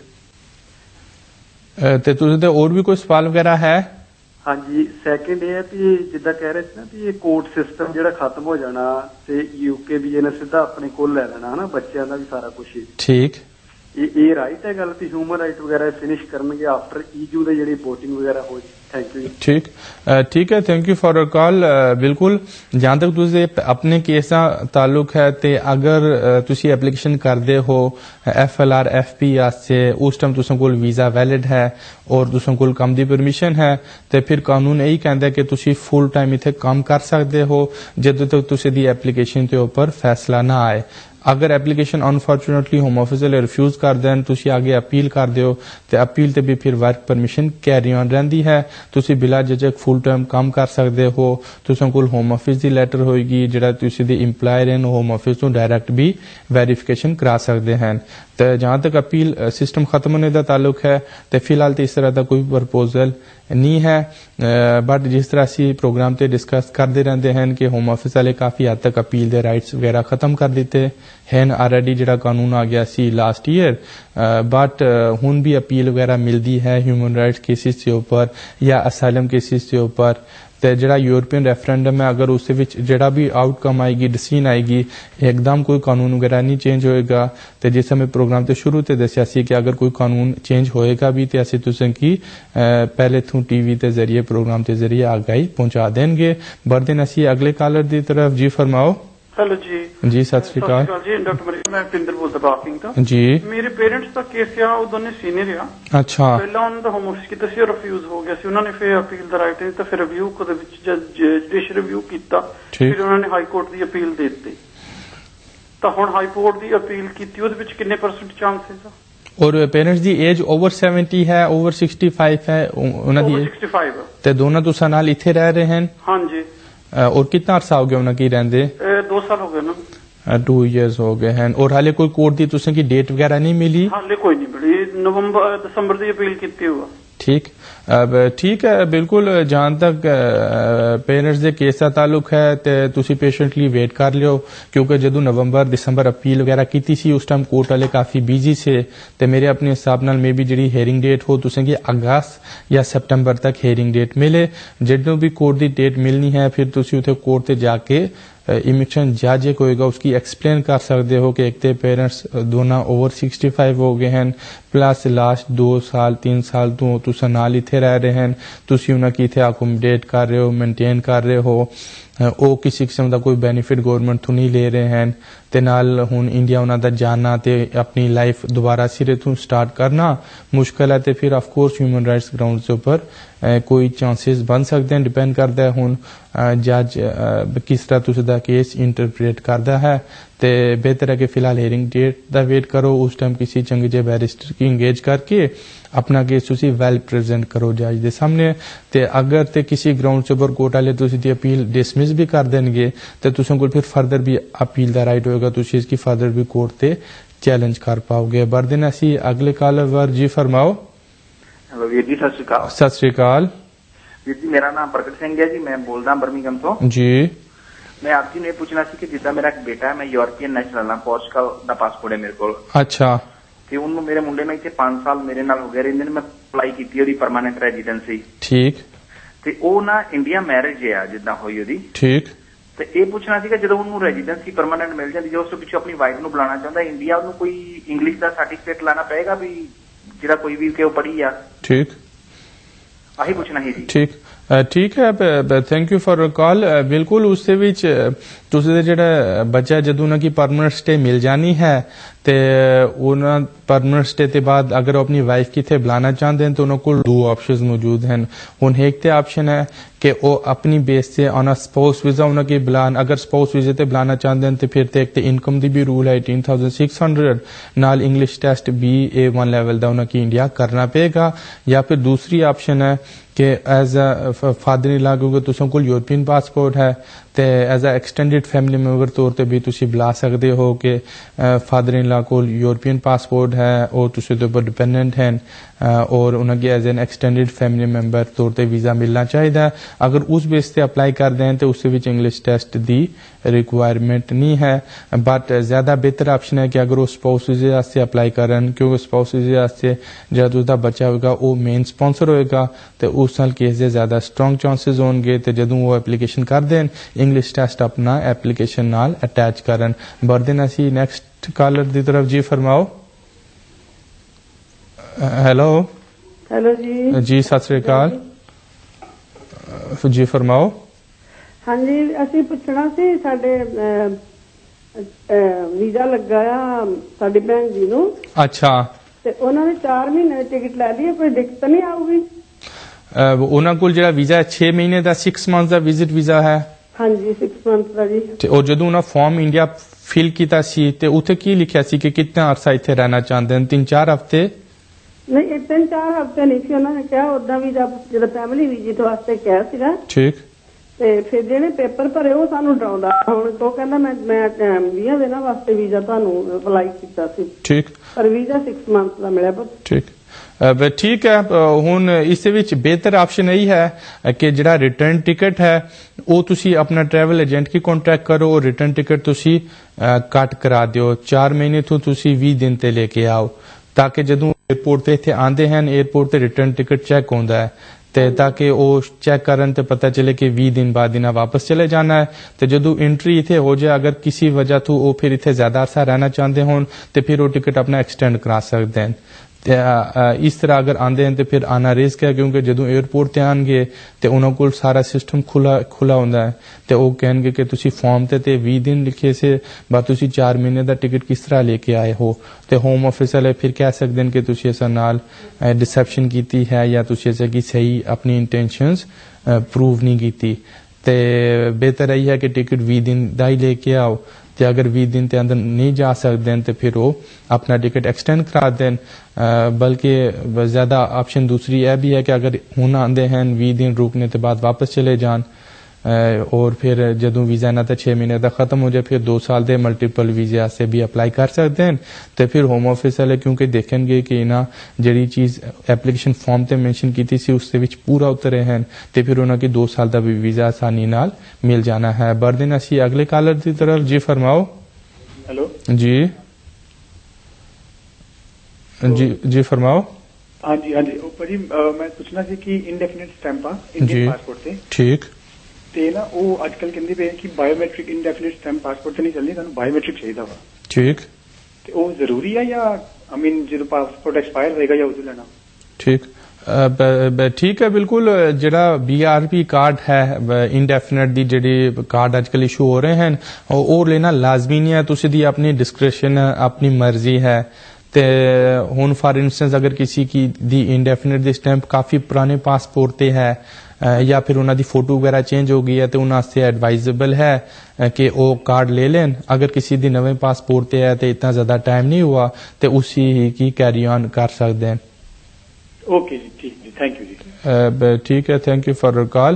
ਤੇ ਤੁਸੀਂ ਤੇ ਹੋਰ ਵੀ ਕੋਈ ਸਵਾਲ ਵਗੈਰਾ ਹੈ ਹਾਂਜੀ ਸੈਕਿੰਡ ਇਹ ਹੈ ਕਿ ਜਿੱਦਾਂ ਕਹਿ ਰਹੇ ਸੀ ਨਾ ਕਿ ਇਹ ਕੋਰਟ ਸਿਸਟਮ ਜਿਹੜਾ ਖਤਮ ਹੋ ਜਾਣਾ ਤੇ ਯੂਕੇ ਵੀ ਨੇ ਸਿੱਧਾ ਆਪਣੇ ਕੋਲ ਲੈ ਲੈਣਾ ਹਨਾ ਬੱਚਿਆਂ ਦਾ ਵੀ ਸਾਰਾ ਕੁਝ ਠੀਕ ਇਹ ਇਹ ਰਾਈਟ ਹੈ ਗੱਲ ਕਿ ਹਿਊਮਨ ਰਾਈਟ ਵਗੈਰਾ ਫਿਨਿਸ਼ ਕਰਨਗੇ ਆਫਟਰ ਈਯੂ ਦੇ ਜਿਹੜੀ ਵੋਟਿੰਗ ਵਗੈਰਾ ਹੋ थैंक यू ठीक ठीक है thank you for your call बिल्कुल जहां तक तुझे अपने केस का ताल्लुक है ते अगर तुसी एप्लीकेशन करदे हो F L R F P आस्ते उस टाइम तुसां कोल वीजा वैलिड है और तुसां कोल कम दी परमिशन है ते फिर कानून यही कहंदा है कि तुसी फुल टाइम इत्थे काम कर सकदे हो जदों तक तुसी दी एप्लीकेशन ते ऊपर फैसला ना आए अगर एप्लीकेशन अनफॉर्चुनेटली होम ऑफिस वाले रिफ्यूज कर देन तुसी आगे अपील कर दिओ ते अपील ते भी फिर वर्क परमिशन कैरी ऑन रहंदी है तुसी बिला झिझक फुल टाइम काम कर सकदे हो तुसां कोल होम ऑफिस दी लैटर होएगी जेड़ा तुसी दी इंप्लायर इन होम ऑफिस तो डायरेक्ट भी वेरिफिकेशन करा सकदे हैं ते जहां तक अपील सिस्टम खत्म होने का ताल्लुक है ते फिलहाल तो इस तरह का कोई प्रपोजल नहीं है बट जिस तरह से प्रोग्राम ते डिस्कस करते रहते हैं कि होम ऑफिस वाले काफी हद तक अपील के राइट्स वगैरह खत्म कर दिते हैं ऑलरेडी जो कानून आ गया सी लास्ट ईयर बट हुण भी अपील वगैरह मिलती है ह्यूमन राइट्स केसिस के ऊपर या असाइलम केसिस के ऊपर ते जड़ा यूरोपियन रेफरेंडम है अगर उस जड़ा भी आउटकम आएगी डिसीजन आएगी एकदम कोई कानून वगैरह नहीं चेंज होएगा तो जिस समय प्रोग्राम तो शुरू ते दस्या सी कि अगर कोई कानून चेंज होएगा भी तो असीं तुसें की पहले थू टीवी के जरिए प्रोग्राम के जरिए आगाही पहुंचा देंगे बढ़ते हैं असीं अगले कॉलर की तरफ जी फरमाओ हेलो जी जी सत श्री अकाल जी डॉक्टर मरीज मैं पिंदर बोलदा बाकिंग तो जी मेरे पेरेंट्स ਦਾ ਕੇਸ ਆ ਉਹ ਦੋਨੇ ਸੀਨੀਅਰ ਆ ਅੱਛਾ ਪਹਿਲਾਂ ਉਹਨਾਂ ਦਾ ਹੋਮ ਆਫਿਸ ਕੀਤਾ ਸੀ ਰਿਫਿਊਜ਼ ਹੋ ਗਿਆ ਸੀ ਉਹਨਾਂ ਨੇ ਫਿਰ ਅਪੀਲ ਦਾ ਰਾਈਟ ਨਹੀਂ ਤਾਂ ਫਿਰ ਰਿਵਿਊ ਕੋਦੇ ਵਿੱਚ ਜੁਡੀਸ਼ੀਅਲ ਰਿਵਿਊ ਕੀਤਾ ਫਿਰ ਉਹਨਾਂ ਨੇ ਹਾਈ ਕੋਰਟ ਦੀ ਅਪੀਲ ਦੇ ਦਿੱਤੀ ਤਾਂ ਹੁਣ ਹਾਈ ਕੋਰਟ ਦੀ ਅਪੀਲ ਕੀਤੀ ਉਹਦੇ ਵਿੱਚ ਕਿੰਨੇ ਪਰਸੈਂਟ ਚਾਂਸਸ ਆ और पेरेंट्स दी एज ओवर सेवेंटी है ओवर सिक्सटी फाइव है उन्हां दी सिक्सटी फाइव ते दोनों तुसां नाल इत्थे रह रहे हैं हां जी और कितना अरसा हो गया उन्हें की रहंदे दो साल हो गए ना टू इयर्स हो गए हैं और हाले कोई कोर्ट दी तुसें की डेट वगैरह नहीं मिली हाले कोई नहीं मिली नवंबर दिसंबर दी अपील कीती हुआ ठीक अब ठीक है बिल्कुल जहां तक पेरेंट्स दे केस का ताल्लुक है ते तुसी पेशेंटली वेट कर लियो क्योंकि जदों नवंबर दिसंबर अपील वगैरह कीती सी उस टाइम कोर्ट वाले काफी बिजी से ते मेरे अपने हिसाब नाल मे बी जिहड़ी हेयरिंग डेट हो तुसें की अगस्त या सितंबर तक हेयरिंग डेट मिले जदों भी कोर्ट दी डेट मिलनी है फिर तुसी उथे कोर्ट ते जाके ਇਮੀਗ੍ਰੇਸ਼ਨ ਜੱਜ ਇੱਕ ਹੋਏਗਾ ਉਸकी एक्सप्लेन कर सकते हो कि एक तो पेरेंट्स दोनों ओवर सिक्सटी फाइव हो गए हैं प्लस लास्ट दो साल तीन साल तो तुस नाल इत्थे रह रहे हैं तुसी उन्हें की इत्थे अकोमोडेट कर रहे हो मेनटेन कर रहे हो ਉਹ ਕਿਸੇ ਕਿਸਮ ਦਾ ਕੋਈ ਬੈਨੀਫਿਟ ਗਵਰਨਮੈਂਟ ਤੋਂ ਨਹੀਂ ਲੈ ਰਹੇ ਹਨ ਤੇ ਨਾਲ ਹੁਣ ਇੰਡੀਆ ਉਹਨਾਂ ਦਾ ਜਾਣਾ ਤੇ ਆਪਣੀ ਲਾਈਫ ਦੁਬਾਰਾ ਸਿਰੇ ਤੋਂ ਸਟਾਰਟ ਕਰਨਾ ਮੁਸ਼ਕਲ ਹੈ ਤੇ ਫਿਰ of course human rights grounds ਦੇ ਉੱਪਰ ਕੋਈ ਚਾਂਸਸ ਬਣ ਸਕਦੇ ਹਨ ਡਿਪੈਂਡ ਕਰਦਾ ਹੈ ਹੁਣ ਜੱਜ ਕਿਸ ਤਰ੍ਹਾਂ ਤੁਸੀਂ ਦਾ ਕੇਸ ਇੰਟਰਪ੍ਰੀਟ ਕਰਦਾ ਹੈ ਤੇ ਬਿਹਤਰ ਹੈ ਕਿ ਫਿਲਹਾਲ ਹੀਅਰਿੰਗ ਡੇਟ ਦਾ ਵੇਟ ਕਰੋ ਉਸ ਟਾਈਮ ਕਿਸੇ ਚੰਗੇ ਜਿਹੇ ਬੈਰਿਸਟਰ ਕੀ ਇੰਗੇਜ ਕਰਕੇ अपना केस तुसी वेल प्रेजेंट करो जज दे सामने ते अगर ते किसी ग्राउंड से ऊपर कोर्ट वाले तुसी दी अपील डिसमिस भी कर देंगे तो तुसों को फिर फर्दर भी अपील दा राइट होएगा तुसी इसकी फर्दर भी कोर्ट ते चैलेंज कर पाओगे बरदिन असी अगले कॉलर वर जी फरमाओ हेलो वीर जी सत श्री अकाल सत श्री अकाल वीर जी मेरा नाम प्रगट सिंह है जी मैं बोलदा बर्मिंघम तो जी मैं आपकी ने पूछना सी कि जिद्दां मेरा एक बेटा है मैं यूरोपियन नेशनल हां पोर्चुगल दा पासपोर्ट है मेरे को अच्छा ਤੇ ਉਹਨੂੰ ਮੇਰੇ ਮੁੰਡੇ ਨੂੰ ਇੱਥੇ ਪੰਜ ਸਾਲ ਮੇਰੇ ਨਾਲ ਹੋ ਗਏ ਰਹਿੰਦੇ ਨੇ ਮੈਂ ਅਪਲਾਈ ਕੀਤੀ ਉਹਦੀ ਪਰਮਾਨੈਂਟ ਰੈਜ਼ੀਡੈਂਸੀ ਠੀਕ ਤੇ ਉਹ ਨਾ ਇੰਡੀਆ ਮੈਰਿਜ ਆ ਜਿੱਦਾਂ ਹੋਈ ਉਹਦੀ ਠੀਕ ਤੇ ਇਹ ਪੁੱਛਣਾ ਸੀਗਾ ਜਦੋਂ ਉਹਨੂੰ ਰੈਜ਼ੀਡੈਂਸੀ ਪਰਮਾਨੈਂਟ ਮਿਲ ਜਾਂਦੀ ਜੇ ਉਸ ਤੋਂ ਪਿੱਛੇ ਆਪਣੀ ਵਾਈਫ ਨੂੰ ਬੁਲਾਉਣਾ ਚਾਹੁੰਦਾ ਇੰਡੀਆ ਉਹਨੂੰ ਕੋਈ ਇੰਗਲਿਸ਼ ਦਾ ਸਰਟੀਫਿਕੇਟ ਲਾਣਾ ਪਏਗਾ ਵੀ ਜਿਹੜਾ ਕੋਈ ਵੀ ਕਿ ਉਹ ਪੜ੍ਹੀ ਆ ਠੀਕ ਆਹੀ ਪੁੱਛਣਾ ਸੀ ਜੀ ਠੀਕ ਠੀਕ ਹੈ ਥੈਂਕ ਯੂ ਫॉर ਕਾਲ ਬਿਲਕੁਲ ਉਸਦੇ ਵਿੱਚ ਤੁਸੀਂ ਦੇ ਜਿਹੜਾ ਬੱਚਾ ਜਦੋਂ ਉਹਨਾਂ ਕੀ ਪਰਮਨੈਂਟ ਸਟੇ ਮਿਲ ਜਾਣੀ ਹੈ ਤੇ ਉਹਨਾਂ ਪਰਮਨੈਂਟ ਸਟੇ ਤੇ ਬਾਅਦ ਅਗਰ ਉਹ ਆਪਣੀ ਵਾਈਫ ਕਿਥੇ ਬੁਲਾਣਾ ਚਾਹੁੰਦੇ ਹਨ ਤਾਂ ਉਹਨਾਂ ਕੋਲ ਦੋ ਆਪਸ਼ਨਸ ਮੌਜੂਦ ਹਨ ਹੁਣ ਇੱਕ ਤੇ ਆਪਸ਼ਨ ਹੈ ਕਿ ਉਹ ਆਪਣੀ ਬੇਸ ਤੇ ਔਨ ਅ ਸਪਾਊਸ ਵੀਜ਼ਾ ਉਹਨਾਂ ਕੀ ਬੁਲਾਣ ਅਗਰ ਸਪਾਊਸ ਵੀਜ਼ੇ ਤੇ ਬੁਲਾਣਾ ਚਾਹੁੰਦੇ ਹਨ ਤੇ ਫਿਰ ਤੇ ਇੱਕ ਤੇ ਇਨਕਮ ਦੀ ਵੀ ਰੂਲ ਹੈ eighteen thousand six hundred ਨਾਲ English test B A one level ਦਾ ਉਹਨਾਂ ਕੀ ਇੰਡੀਆ ਕਰਨਾ ਪਏਗਾ ਜਾਂ ਫਿਰ ਦੂਸਰੀ ਆਪਸ਼ਨ ਹੈ कि as a father in law क्योंकि तुसों कोल यूरोपियन पासपोर्ट है तो as a extended family member तौर पर भी तुसी बुला सकते हो कि फादर इन लॉ कोल यूरोपियन पासपोर्ट है और तुसी दे उपर डिपेंडेंट हैं और उन्हें as an extended family member तौर पर वीज़ा मिलना चाहिए अगर उस बेस से अप्लाई कर दें तो उस इंग्लिश टेस्ट की रिक्वायरमेंट नहीं है बट ज्यादा बेहतर ऑप्शन है कि अगर वो स्पाउस वीजे वास्ते अप्लाई करन क्योंकि स्पाउस वीजे वास्ते जो उसका बच्चा होगा वो मेन स्पॉन्सर होएगा तो उस नाल केस दे ज्यादा स्ट्रॉन्ग चांसेस होंगे तो जदों वो एप्लीकेशन कर देन इंग्लिश टेस्ट अपना एप्लीकेशन नाल अटैच करन बरदिन असी नेक्स्ट कॉलर दी तरफ जी फरमाओ हेलो हेलो जी जी सत श्री अकाल जी फरमाओ हाँ जी ਅਸੀਂ ਪੁੱਛਣਾ ਸੀ ਸਾਡੇ ਵੀਜ਼ਾ ਲੱਗਾ ਆ ਸਾਡੀ ਭੈਣ ਜੀ ਨੂੰ ਅੱਛਾ ਤੇ ਉਹਨਾਂ ਨੇ ਚਾਰ ਮਹੀਨੇ ਟਿਕਟ ਲੈ ਲਈ ਕੋਈ ਦਿੱਕਤ ਨਹੀਂ ਆਊਗੀ ਉਹਨਾਂ ਕੋਲ ਜਿਹੜਾ ਵੀਜ਼ਾ ਹੈ ਛੇ ਮਹੀਨੇ ਦਾ six months ਦਾ ਵਿਜ਼ਿਟ ਵੀਜ਼ਾ ਹੈ ਹਾਂਜੀ six months ਦਾ ਜੀ ਤੇ ਉਹ ਜਦੋਂ ਉਹਨਾਂ ਫਾਰਮ ਇੰਡੀਆ ਫਿਲ ਕੀਤਾ ਸੀ ਤੇ ਉੱਥੇ ਕੀ ਲਿਖਿਆ ਸੀ ਕਿ ਕਿੰਨਾ ਅਰਸਾ ਇੱਥੇ ਰਹਿਣਾ ਚਾਹੁੰਦੇ ਹਨ ਤਿੰਨ ਚਾਰ ਹਫ਼ਤੇ ਨਹੀਂ ਤਿੰਨ ਚਾਰ ਹਫ਼ਤੇ ਨਹੀਂ ਸੀ ਉਹਨਾਂ ਨੇ ਕਿਹਾ ਉਦਾਂ ਵੀਜ਼ਾ ਜਿਹੜਾ ਫੈਮਿਲੀ ਵਿਜ਼ਿਟ ਵਾਸਤੇ ਕਿਹਾ ਸੀਗਾ ਠੀਕ ਤੇ ਫਿਰ ਜਿਹੜੇ ਪੇਪਰ ਭਰੇ ਉਹ ਸਾਨੂੰ ਡਰਾਉਂਦਾ ਹੁਣ ਉਹ ਕਹਿੰਦਾ ਮੈਂ ਮੈਂ ਵੀਹ ਦਿਨਾਂ ਵਾਸਤੇ ਵੀਜ਼ਾ ਤੁਹਾਨੂੰ ਅਪਲਾਈ ਕੀਤਾ ਸੀ ਠੀਕ ਪਰ ਵੀਜ਼ਾ six months ਦਾ ਮਿਲਿਆ ਪੁੱਤ ਠੀਕ ठीक है हुण इस विच बेहतर ऑप्शन यही है कि जिहड़ा रिटर्न टिकट है वो तुसी अपना ट्रैवल एजेंट की कॉन्टैक्ट करो और रिटर्न टिकट तुसी कट करा दिओ चार महीने तो तुसी बीस दिन ते लेके आओ ताकि जदों एयरपोर्ट ते इत्थे आंदे हैं एयरपोर्ट ते रिटर्न टिकट चेक होंदा है ते ताकि वो चेक करन ते पता चले कि बीस दिन बाद इन्हें वापस चले जाना है तो जदों एंट्री इत्थे हो जाए अगर किसी वजह तो वो फिर इत्थे ज्यादा अरसा रहना चाहते होन तो फिर वो टिकट अपना एक्सटेंड करा सकते हैं इस तरह अगर आंदे हैं तो फिर आना रिस्क है क्योंकि जदों एयरपोर्ट ते आएंगे तो उन्होंने कोल सारा सिस्टम खुला खुला होंदा है तो वो कहेंगे कि तुसी फॉर्म ते ते बीस दिन लिखे से बाद तुसी चार महीने दा टिकट किस तरह लेके आए हो तो होम ऑफिस वाले फिर कह सकते हैं कि तुसी इस नाल डिसेप्शन कीती है या तुसी इस की सही अपनी इंटेंशंस प्रूव नहीं कीती ते बेहतर यही है कि टिकट बीस दिन दा ही लेके आओ ते अगर बीस दिन के अंदर नहीं जा सकते तो फिर वो अपना टिकट एक्सटेंड करा दें बल्कि ज्यादा ऑप्शन दूसरी यह भी है कि अगर हुण आंदे हैं बीस दिन रुकने के बाद वापस चले जान और फिर जदों वीजा इन्हां दा छे महीने का खत्म हो जाए फिर दो साल के मल्टीपल वीजे से भी अप्लाई कर सकते हैं तो फिर होम ऑफिस वाले क्योंकि देखेंगे कि इन्हां जिहड़ी चीज एप्लीकेशन फॉर्म ते मेंशन कीती सी उसदे विच पूरा उतरे हैं तो फिर उन्हां की दो साल का भी वीजा आसानी नाल मिल जाना है बरदिन असी अगले कॉलर की तरफ जी फरमाओ हेलो जी जी जी फरमाओ हाँ जी हाँ जी भाजी मैं पूछना सी कि इंडेफिनिट स्टैंप आ इंडियन पासपोर्ट से ठीक ਤੇ ਨਾ ਉਹ ਅੱਜ ਕੱਲ ਕਹਿੰਦੇ ਪਏ ਕਿ ਬਾਇਓਮੈਟ੍ਰਿਕ ਇਨਡੈਫੀਨਿਟ ਸਟੈਂਪ ਪਾਸਪੋਰਟ ਤੇ ਨਹੀਂ ਚੱਲਣੀ, ਤੁਹਾਨੂੰ ਬਾਇਓਮੈਟ੍ਰਿਕ ਚਾਹੀਦਾ ਵਾ। ਠੀਕ। ਤੇ ਉਹ ਜ਼ਰੂਰੀ ਆ ਜਾਂ ਆਈ ਮੀਨ ਜਦੋਂ ਪਾਸਪੋਰਟ ਐਕਸਪਾਇਰ ਹੋਏਗਾ ਜਾਂ ਉਦੋਂ ਲੈਣਾ? ਠੀਕ ਠੀਕ है बिल्कुल। ਜਿਹੜਾ बी आर पी कार्ड है इंडेफिनेट ਦੀ ਜਿਹੜੀ कार्ड ਅੱਜਕੱਲ ਇਸ਼ੂ ਹੋ ਰਹੇ ਹਨ ਉਹ ਲੈਣਾ ਲਾਜ਼ਮੀ ਨਹੀਂ ਹੈ, ਤੁਸੀਂ ਦੀ ਆਪਣੀ डिस्क्रिप्शन अपनी मर्जी है। ਤੇ ਹੁਣ ਫਾਰ ਇੰਸਟੈਂਸ ਅਗਰ ਕਿਸੇ ਕੀ ਦੀ ਇੰਡੈਫੀਨਿਟ ਦੀ ਸਟੈਂਪ ਕਾਫੀ ਪੁਰਾਣੇ ਪਾਸਪੋਰਟ ਤੇ ਹੈ ਜਾਂ ਫਿਰ ਉਹਨਾਂ ਦੀ ਫੋਟੋ ਵਗੈਰਾ ਚੇਂਜ ਹੋ ਗਈ ਹੈ ਤੇ ਉਹਨਾਂ ਵਾਸਤੇ ਐਡਵਾਈਜ਼ੇਬਲ ਹੈ ਕਿ ਉਹ ਕਾਰਡ ਲੈ ਲੈਣ। ਅਗਰ ਕਿਸੇ ਦੀ ਨਵੇਂ ਪਾਸਪੋਰਟ ਤੇ ਹੈ ਤੇ ਇतना ਜ਼ਿਆਦਾ ਟਾਈਮ ਨਹੀਂ हुआ ਤੇ ਉसी ही की कैरी ऑन कर सकते हैं। ओके जी, ठीक जी, थैंक यू जी। ठीक है, thank you for your call.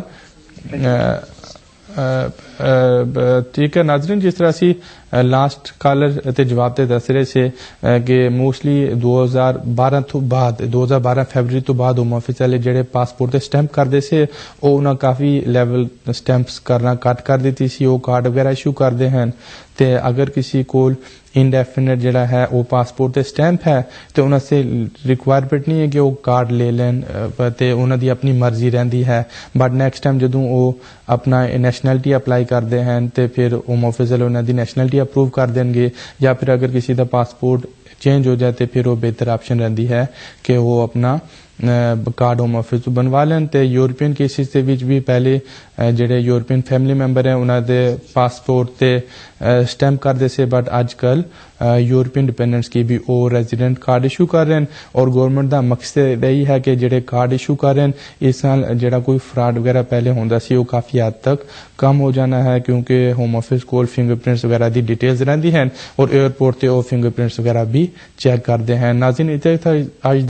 ठीक है नाज़रीन, जिस तरह से लास्ट कालर ते जवाब ते दस रहे से कि मोस्टली दो हज़ार बारह तो बाद दो हज़ार बारह फरवरी तो बाद होम ऑफिस वाले जेडे पासपोर्ट ते स्टैंप करते से उन्हें काफ़ी लेवल स्टैंप्स करना घट कर दी सी, वो कार्ड वगैरह इशू करते हैं। तो अगर किसी को इनडेफिनेट जड़ा है वो पासपोर्ट ते स्टैंप है तो उन्हें रिक्वायरमेंट नहीं है कि वो कार्ड ले लें, तो उन्होंने अपनी मर्जी रही है। बट नैक्सट टाइम जो वो अपना नैशनैलिटी अप्लाई करते हैं तो फिर होम ऑफिस वाले उन्होंने नैशनैलिटी अप्रूव कर देंगे, या फिर अगर किसी का पासपोर्ट चेंज हो जाए तो फिर वो बेहतर ऑप्शन रही है कि वो अपना कार्ड होम ऑफिस बनवा लें। तो यूरोपियन केसिस के विच भी पहले जेडे यूरोपियन फैमिली मैंबर हैं उन्होंने पासपोर्ट ते स्टैंप करते से, बट अजकल यूरोपियन डिपेंडेंट्स की भी वो रेजिडेंट कार्ड इशू कर रहे हैं। और गवर्नमेंट का मकसद यही है कि जेडे कार्ड इशू कर रहे हैं इस साल जेड़ा कोई फ्रॉड वगैरह पहले होंदा सी वो काफ़ी हद तक कम हो जाना है, क्योंकि होम ऑफिस कोल फिंगरप्रिंट्स वगैरह की डिटेल्स रहती हैं और एयरपोर्ट से वो फिंगरप्रिंट्स वगैरह भी चेक करते हैं। नाज़रीन, इतना था आज